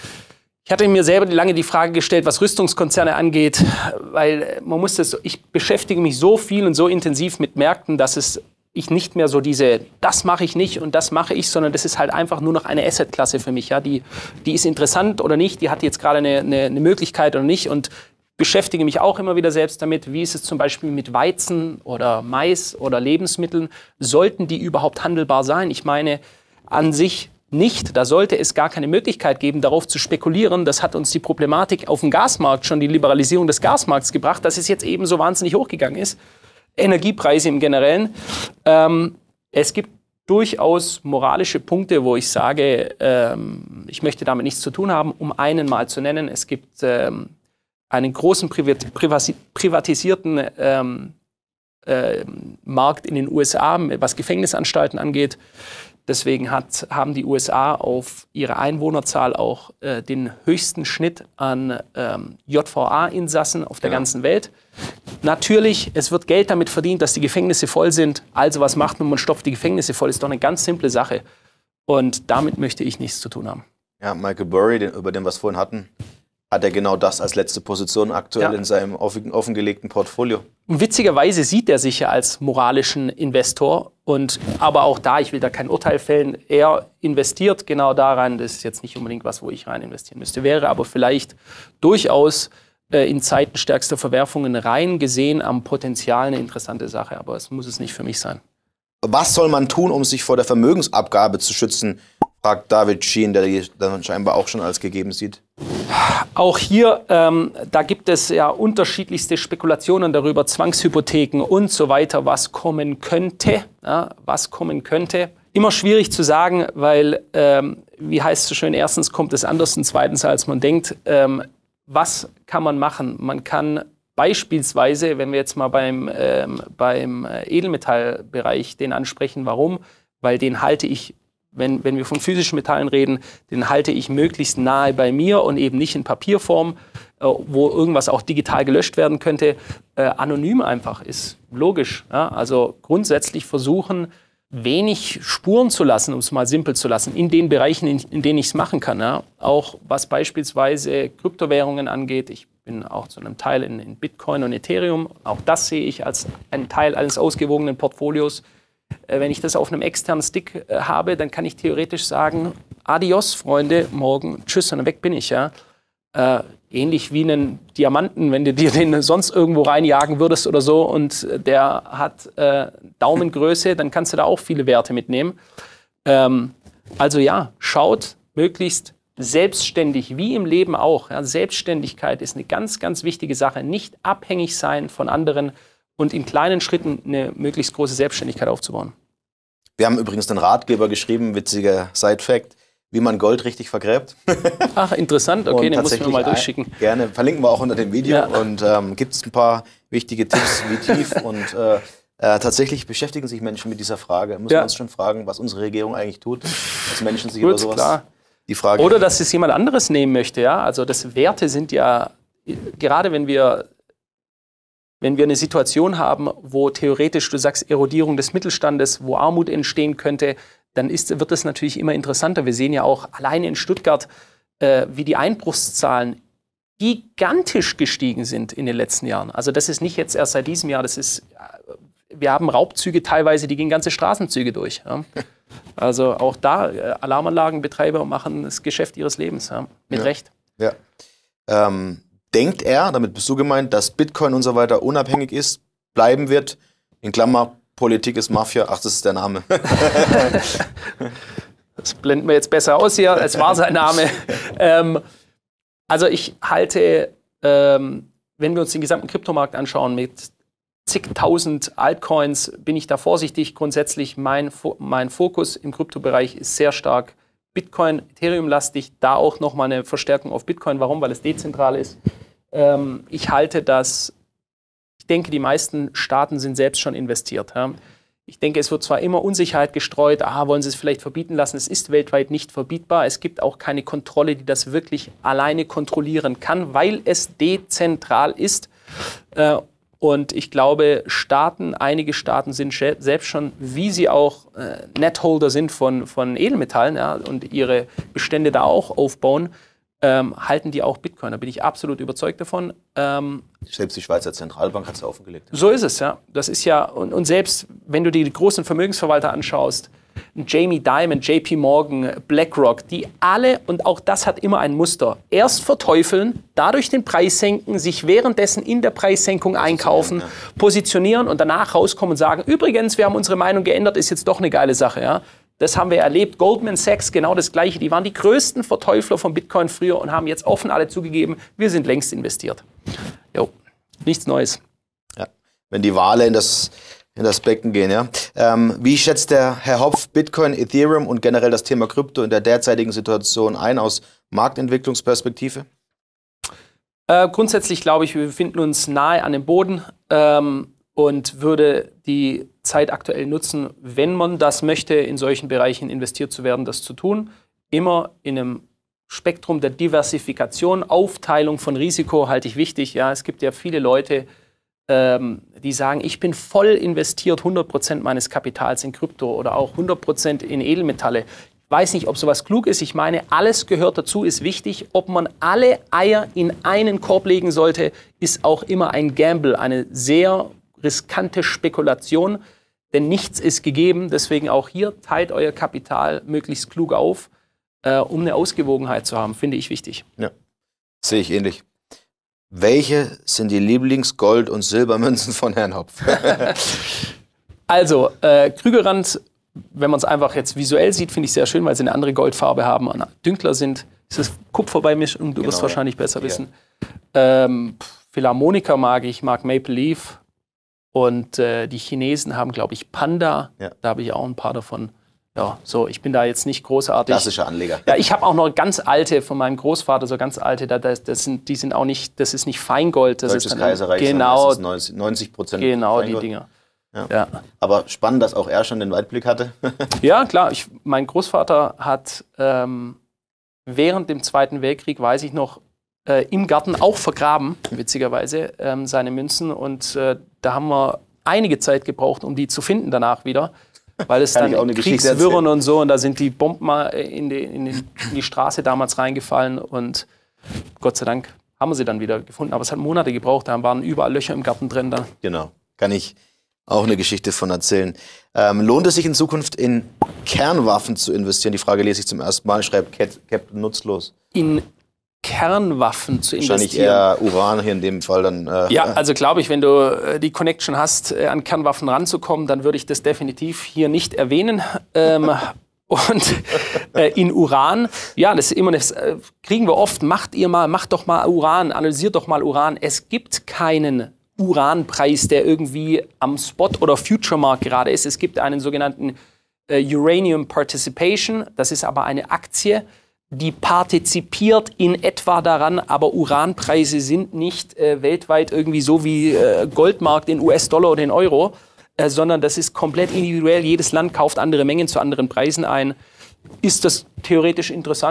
Ich hatte mir selber lange die Frage gestellt, was Rüstungskonzerne angeht, weil man muss das, ich beschäftige mich so viel und so intensiv mit Märkten, dass es ich nicht mehr so diese, das mache ich nicht und das mache ich, sondern das ist halt einfach nur noch eine Assetklasse für mich. Ja, die, die ist interessant oder nicht, die hat jetzt gerade eine, eine, eine Möglichkeit oder nicht und beschäftige mich auch immer wieder selbst damit, wie ist es zum Beispiel mit Weizen oder Mais oder Lebensmitteln, sollten die überhaupt handelbar sein? Ich meine, an sich nicht. Da sollte es gar keine Möglichkeit geben, darauf zu spekulieren. Das hat uns die Problematik auf dem Gasmarkt, schon die Liberalisierung des Gasmarkts gebracht, dass es jetzt eben so wahnsinnig hochgegangen ist. Energiepreise im Generellen. Ähm, es gibt durchaus moralische Punkte, wo ich sage, ähm, ich möchte damit nichts zu tun haben, um einen mal zu nennen. Es gibt ähm, einen großen Privat Privasi privatisierten ähm, äh, Markt in den U S A, was Gefängnisanstalten angeht. Deswegen hat, haben die U S A auf ihre Einwohnerzahl auch äh, den höchsten Schnitt an ähm, J V A-Insassen auf der Ja. ganzen Welt. Natürlich, es wird Geld damit verdient, dass die Gefängnisse voll sind. Also was macht man? Man stopft die Gefängnisse voll. Ist doch eine ganz simple Sache. Und damit möchte ich nichts zu tun haben. Ja, Michael Burry, den, über den wir es vorhin hatten, hat er genau das als letzte Position aktuell Ja. in seinem offen, offengelegten Portfolio. Und witzigerweise sieht er sich ja als moralischen Investor. Und, aber auch da, ich will da kein Urteil fällen, er investiert genau daran, das ist jetzt nicht unbedingt was, wo ich rein investieren müsste, wäre aber vielleicht durchaus äh, in Zeiten stärkster Verwerfungen rein gesehen am Potenzial eine interessante Sache. Aber es muss es nicht für mich sein. Was soll man tun, um sich vor der Vermögensabgabe zu schützen, fragt David Sheen, der die dann scheinbar auch schon als gegeben sieht. Auch hier, ähm, da gibt es ja unterschiedlichste Spekulationen darüber, Zwangshypotheken und so weiter, was kommen könnte, ja, was kommen könnte. Immer schwierig zu sagen, weil, ähm, wie heißt es so schön, erstens kommt es anders und zweitens, als man denkt. Ähm, was kann man machen? Man kann beispielsweise, wenn wir jetzt mal beim, ähm, beim Edelmetallbereich den ansprechen, warum? Weil den halte ich, wenn, wenn wir von physischen Metallen reden, den halte ich möglichst nahe bei mir und eben nicht in Papierform, äh, wo irgendwas auch digital gelöscht werden könnte. Äh, anonym einfach ist logisch. Ja? Also grundsätzlich versuchen, wenig Spuren zu lassen, um es mal simpel zu lassen, in den Bereichen, in, in denen ich es machen kann. Ja? Auch was beispielsweise Kryptowährungen angeht. Ich bin auch zu einem Teil in, in Bitcoin und Ethereum. Auch das sehe ich als einen Teil eines ausgewogenen Portfolios. Äh, wenn ich das auf einem externen Stick äh, habe, dann kann ich theoretisch sagen, adios, Freunde, morgen, tschüss, und dann weg bin ich. Ja? Äh, ähnlich wie einen Diamanten, wenn du dir den sonst irgendwo reinjagen würdest oder so und der hat äh, Daumengröße, dann kannst du da auch viele Werte mitnehmen. Ähm, also ja, schaut möglichst selbstständig, wie im Leben auch. Ja, Selbstständigkeit ist eine ganz, ganz wichtige Sache. Nicht abhängig sein von anderen und in kleinen Schritten eine möglichst große Selbstständigkeit aufzubauen. Wir haben übrigens den Ratgeber geschrieben, witziger Side-Fact, wie man Gold richtig vergräbt. Ach, interessant. Okay, Und den muss ich mir mal durchschicken. Gerne, verlinken wir auch unter dem Video. Ja. Und ähm, gibt es ein paar wichtige Tipps, wie tief. Und äh, äh, tatsächlich beschäftigen sich Menschen mit dieser Frage. Müssen Ja. wir uns schon fragen, was unsere Regierung eigentlich tut, dass Menschen sich Gut, über sowas klar. die Frage... Oder dass es jemand anderes nehmen möchte. Ja? Also das Werte sind ja, gerade wenn wir, wenn wir eine Situation haben, wo theoretisch, du sagst, Erodierung des Mittelstandes, wo Armut entstehen könnte, dann ist, wird es natürlich immer interessanter. Wir sehen ja auch alleine in Stuttgart, äh, wie die Einbruchszahlen gigantisch gestiegen sind in den letzten Jahren. Also das ist nicht jetzt erst seit diesem Jahr, das ist, wir haben Raubzüge teilweise, die gehen ganze Straßenzüge durch. Ja. Also auch da, äh, Alarmanlagenbetreiber machen das Geschäft ihres Lebens, ja, mit ja. Recht. Ja. Ähm, denkt er, damit bist du gemeint, dass Bitcoin und so weiter unabhängig ist, bleiben wird, in Klammer, Politik ist Mafia, ach, das ist der Name. Das blenden wir jetzt besser aus hier, es war sein Name. ähm, also ich halte, ähm, wenn wir uns den gesamten Kryptomarkt anschauen, mit zigtausend Altcoins, bin ich da vorsichtig. Grundsätzlich mein, mein Fokus im Kryptobereich ist sehr stark Bitcoin, Ethereum-lastig, da auch nochmal eine Verstärkung auf Bitcoin. Warum? Weil es dezentral ist. Ähm, ich halte das, ich denke, die meisten Staaten sind selbst schon investiert. Ja. Ich denke, es wird zwar immer Unsicherheit gestreut, ah, wollen sie es vielleicht verbieten lassen, es ist weltweit nicht verbietbar. Es gibt auch keine Kontrolle, die das wirklich alleine kontrollieren kann, weil es dezentral ist. Äh, Und ich glaube, Staaten, einige Staaten sind selbst schon, wie sie auch äh, Netholder sind von, von Edelmetallen, ja, und ihre Bestände da auch aufbauen, ähm, halten die auch Bitcoin. Da bin ich absolut überzeugt davon. Ähm, selbst die Schweizer Zentralbank hat es offengelegt. So ist es, ja. Das ist ja, und, und selbst wenn du die großen Vermögensverwalter anschaust, Jamie Dimon, J P Morgan, BlackRock, die alle, und auch das hat immer ein Muster, erst verteufeln, dadurch den Preis senken, sich währenddessen in der Preissenkung einkaufen, ja. positionieren und danach rauskommen und sagen, übrigens, wir haben unsere Meinung geändert, ist jetzt doch eine geile Sache. Ja? Das haben wir erlebt. Goldman Sachs, genau das Gleiche. Die waren die größten Verteufler von Bitcoin früher und haben jetzt offen alle zugegeben, wir sind längst investiert. Jo, nichts Neues. Ja, wenn die Wale in das... in das Becken gehen, ja. Ähm, wie schätzt der Herr Hopf Bitcoin, Ethereum und generell das Thema Krypto in der derzeitigen Situation ein aus Marktentwicklungsperspektive? Äh, grundsätzlich glaube ich, wir befinden uns nahe an dem Boden ähm, und würde die Zeit aktuell nutzen, wenn man das möchte, in solchen Bereichen investiert zu werden, das zu tun. Immer in einem Spektrum der Diversifikation, Aufteilung von Risiko halte ich wichtig. Ja, es gibt ja viele Leute, Ähm, die sagen, ich bin voll investiert, hundert Prozent meines Kapitals in Krypto oder auch hundert Prozent in Edelmetalle. Ich weiß nicht, ob sowas klug ist. Ich meine, alles gehört dazu, ist wichtig. Ob man alle Eier in einen Korb legen sollte, ist auch immer ein Gamble, eine sehr riskante Spekulation, denn nichts ist gegeben. Deswegen auch hier, teilt euer Kapital möglichst klug auf, äh, um eine Ausgewogenheit zu haben, finde ich wichtig. Ja, sehe ich ähnlich. Welche sind die Lieblings-Gold- und Silbermünzen von Herrn Hopf? Also, äh, Krügerrand, wenn man es einfach jetzt visuell sieht, finde ich sehr schön, weil sie eine andere Goldfarbe haben, dünkler sind. Ist das Kupferbeimischung? Du genau, wirst wahrscheinlich besser ja. wissen. Ähm, Philharmonika mag ich, mag Maple Leaf. Und äh, die Chinesen haben, glaube ich, Panda. Ja. Da habe ich auch ein paar davon. Ja, so, ich bin da jetzt nicht großartig. Klassischer Anleger. Ja, ich habe auch noch ganz alte von meinem Großvater, so ganz alte, da, das, das sind, die sind auch nicht, das ist nicht Feingold. Das Deutsches ist dann, Kaiserreich, genau, das ist neunzig Prozent genau Feingold. Die Dinger. Ja. Ja. Aber spannend, dass auch er schon den Weitblick hatte. Ja, klar. Ich, mein Großvater hat ähm, während dem Zweiten Weltkrieg, weiß ich noch, äh, im Garten auch vergraben, witzigerweise, ähm, seine Münzen. Und äh, da haben wir einige Zeit gebraucht, um die zu finden danach wieder. Weil es dann Kriegswirren und so, und da sind die Bomben mal in die, in, die, in die Straße damals reingefallen und Gott sei Dank haben wir sie dann wieder gefunden. Aber es hat Monate gebraucht, da waren überall Löcher im Garten drin. Da. Genau, kann ich auch eine Geschichte von erzählen. Ähm, lohnt es sich in Zukunft in Kernwaffen zu investieren? Die Frage lese ich zum ersten Mal, schreibt Captain Nutzlos. In Kernwaffen zu investieren. Wahrscheinlich eher Uran hier in dem Fall dann. Äh, ja, also glaube ich, wenn du äh, die Connection hast, äh, an Kernwaffen ranzukommen, dann würde ich das definitiv hier nicht erwähnen. Ähm, und äh, in Uran, ja, das ist immer das äh, kriegen wir oft. Macht ihr mal, macht doch mal Uran, analysiert doch mal Uran. Es gibt keinen Uranpreis, der irgendwie am Spot oder Future Markt gerade ist. Es gibt einen sogenannten äh, Uranium Participation. Das ist aber eine Aktie, die partizipiert in etwa daran, aber Uranpreise sind nicht äh, weltweit irgendwie so wie äh, Goldmarkt in U S-Dollar oder in Euro, äh, sondern das ist komplett individuell. Jedes Land kauft andere Mengen zu anderen Preisen ein. Ist das theoretisch interessant?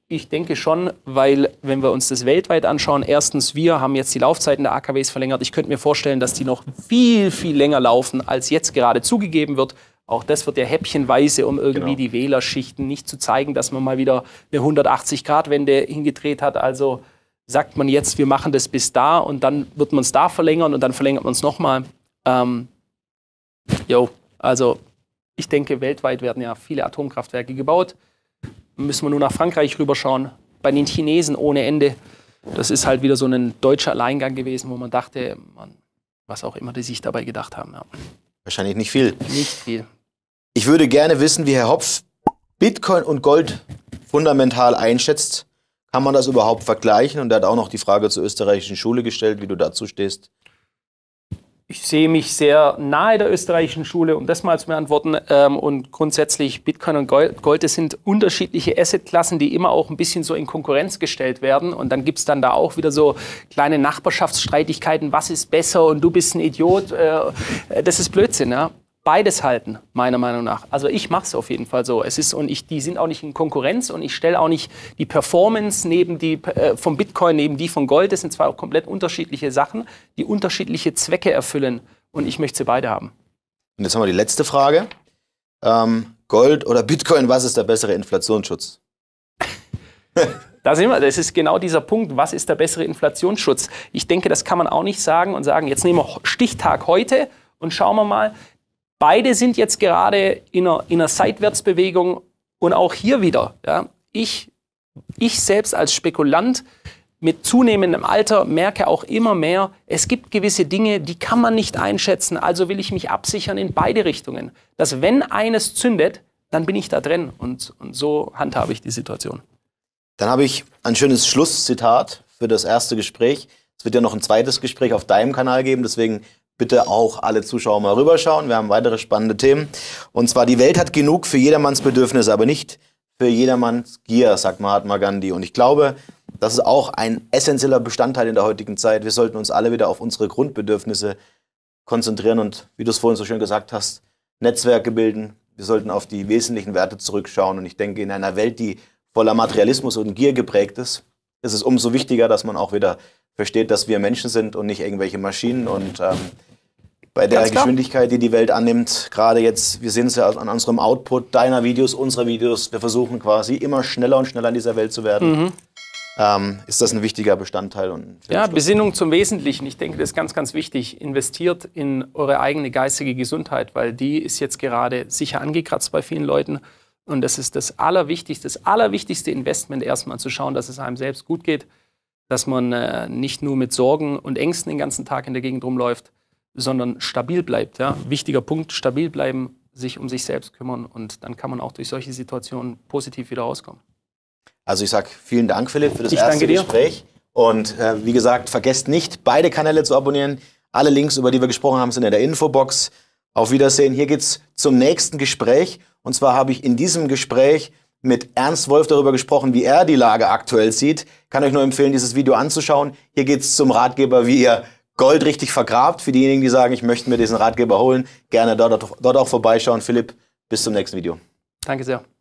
Ich denke schon, weil wenn wir uns das weltweit anschauen, erstens, wir haben jetzt die Laufzeiten der A K Ws verlängert. Ich könnte mir vorstellen, dass die noch viel, viel länger laufen, als jetzt gerade zugegeben wird. Auch das wird ja häppchenweise, um irgendwie genau. die Wählerschichten nicht zu zeigen, dass man mal wieder eine hundertachtzig-Grad-Wende hingedreht hat. Also sagt man jetzt, wir machen das bis da und dann wird man es da verlängern und dann verlängert man es nochmal. Ähm, jo, also ich denke, weltweit werden ja viele Atomkraftwerke gebaut. Müssen wir nur nach Frankreich rüberschauen. Bei den Chinesen ohne Ende. Das ist halt wieder so ein deutscher Alleingang gewesen, wo man dachte, man, was auch immer die sich dabei gedacht haben. Ja. Wahrscheinlich nicht viel. Nicht viel. Ich würde gerne wissen, wie Herr Hopf Bitcoin und Gold fundamental einschätzt. Kann man das überhaupt vergleichen? Und er hat auch noch die Frage zur österreichischen Schule gestellt, wie du dazu stehst. Ich sehe mich sehr nahe der österreichischen Schule, um das mal zu beantworten. Ähm, und grundsätzlich Bitcoin und Gold, Gold, das sind unterschiedliche Assetklassen, die immer auch ein bisschen so in Konkurrenz gestellt werden. Und dann gibt es dann da auch wieder so kleine Nachbarschaftsstreitigkeiten. Was ist besser und du bist ein Idiot? Äh, das ist Blödsinn, ja. Beides halten, meiner Meinung nach. Also ich mache es auf jeden Fall so. Es ist, und ich, die sind auch nicht in Konkurrenz und ich stelle auch nicht die Performance neben die, äh, vom Bitcoin neben die von Gold. Das sind zwar auch komplett unterschiedliche Sachen, die unterschiedliche Zwecke erfüllen. Und ich möchte sie beide haben. Und jetzt haben wir die letzte Frage. Ähm, Gold oder Bitcoin, was ist der bessere Inflationsschutz? Da sind wir. Das ist genau dieser Punkt. Was ist der bessere Inflationsschutz? Ich denke, das kann man auch nicht sagen und sagen, jetzt nehmen wir Stichtag heute und schauen wir mal. Beide sind jetzt gerade in einer, in einer Seitwärtsbewegung und auch hier wieder. Ja, ich, ich selbst als Spekulant mit zunehmendem Alter merke auch immer mehr, es gibt gewisse Dinge, die kann man nicht einschätzen. Also will ich mich absichern in beide Richtungen. Dass wenn eines zündet, dann bin ich da drin. Und, und so handhabe ich die Situation. Dann habe ich ein schönes Schlusszitat für das erste Gespräch. Es wird ja noch ein zweites Gespräch auf deinem Kanal geben, deswegen bitte auch alle Zuschauer mal rüberschauen. Wir haben weitere spannende Themen. Und zwar, die Welt hat genug für jedermanns Bedürfnisse, aber nicht für jedermanns Gier, sagt Mahatma Gandhi. Und ich glaube, das ist auch ein essentieller Bestandteil in der heutigen Zeit. Wir sollten uns alle wieder auf unsere Grundbedürfnisse konzentrieren und, wie du es vorhin so schön gesagt hast, Netzwerke bilden. Wir sollten auf die wesentlichen Werte zurückschauen. Und ich denke, in einer Welt, die voller Materialismus und Gier geprägt ist, ist es umso wichtiger, dass man auch wieder versteht, dass wir Menschen sind und nicht irgendwelche Maschinen. Und ähm, bei der Geschwindigkeit, die die Welt annimmt, gerade jetzt, wir sehen es ja an unserem Output deiner Videos, unserer Videos, wir versuchen quasi immer schneller und schneller in dieser Welt zu werden, mhm. ähm, ist das ein wichtiger Bestandteil. Und ja, Besinnung zum Wesentlichen. Ich denke, das ist ganz, ganz wichtig. Investiert in eure eigene geistige Gesundheit, weil die ist jetzt gerade sicher angekratzt bei vielen Leuten. Und das ist das Allerwichtigste, das allerwichtigste Investment, erstmal zu schauen, dass es einem selbst gut geht, dass man äh, nicht nur mit Sorgen und Ängsten den ganzen Tag in der Gegend rumläuft, sondern stabil bleibt. Ja? Wichtiger Punkt, stabil bleiben, sich um sich selbst kümmern und dann kann man auch durch solche Situationen positiv wieder rauskommen. Also ich sage vielen Dank, Philipp, für das ich erste Gespräch. Und äh, wie gesagt, vergesst nicht, beide Kanäle zu abonnieren. Alle Links, über die wir gesprochen haben, sind in der Infobox. Auf Wiedersehen. Hier geht's zum nächsten Gespräch. Und zwar habe ich in diesem Gespräch mit Ernst Wolf darüber gesprochen, wie er die Lage aktuell sieht. Kann euch nur empfehlen, dieses Video anzuschauen. Hier geht es zum Ratgeber, wie ihr Gold richtig vergrabt. Für diejenigen, die sagen, ich möchte mir diesen Ratgeber holen, gerne dort, dort auch vorbeischauen. Philipp, bis zum nächsten Video. Danke sehr.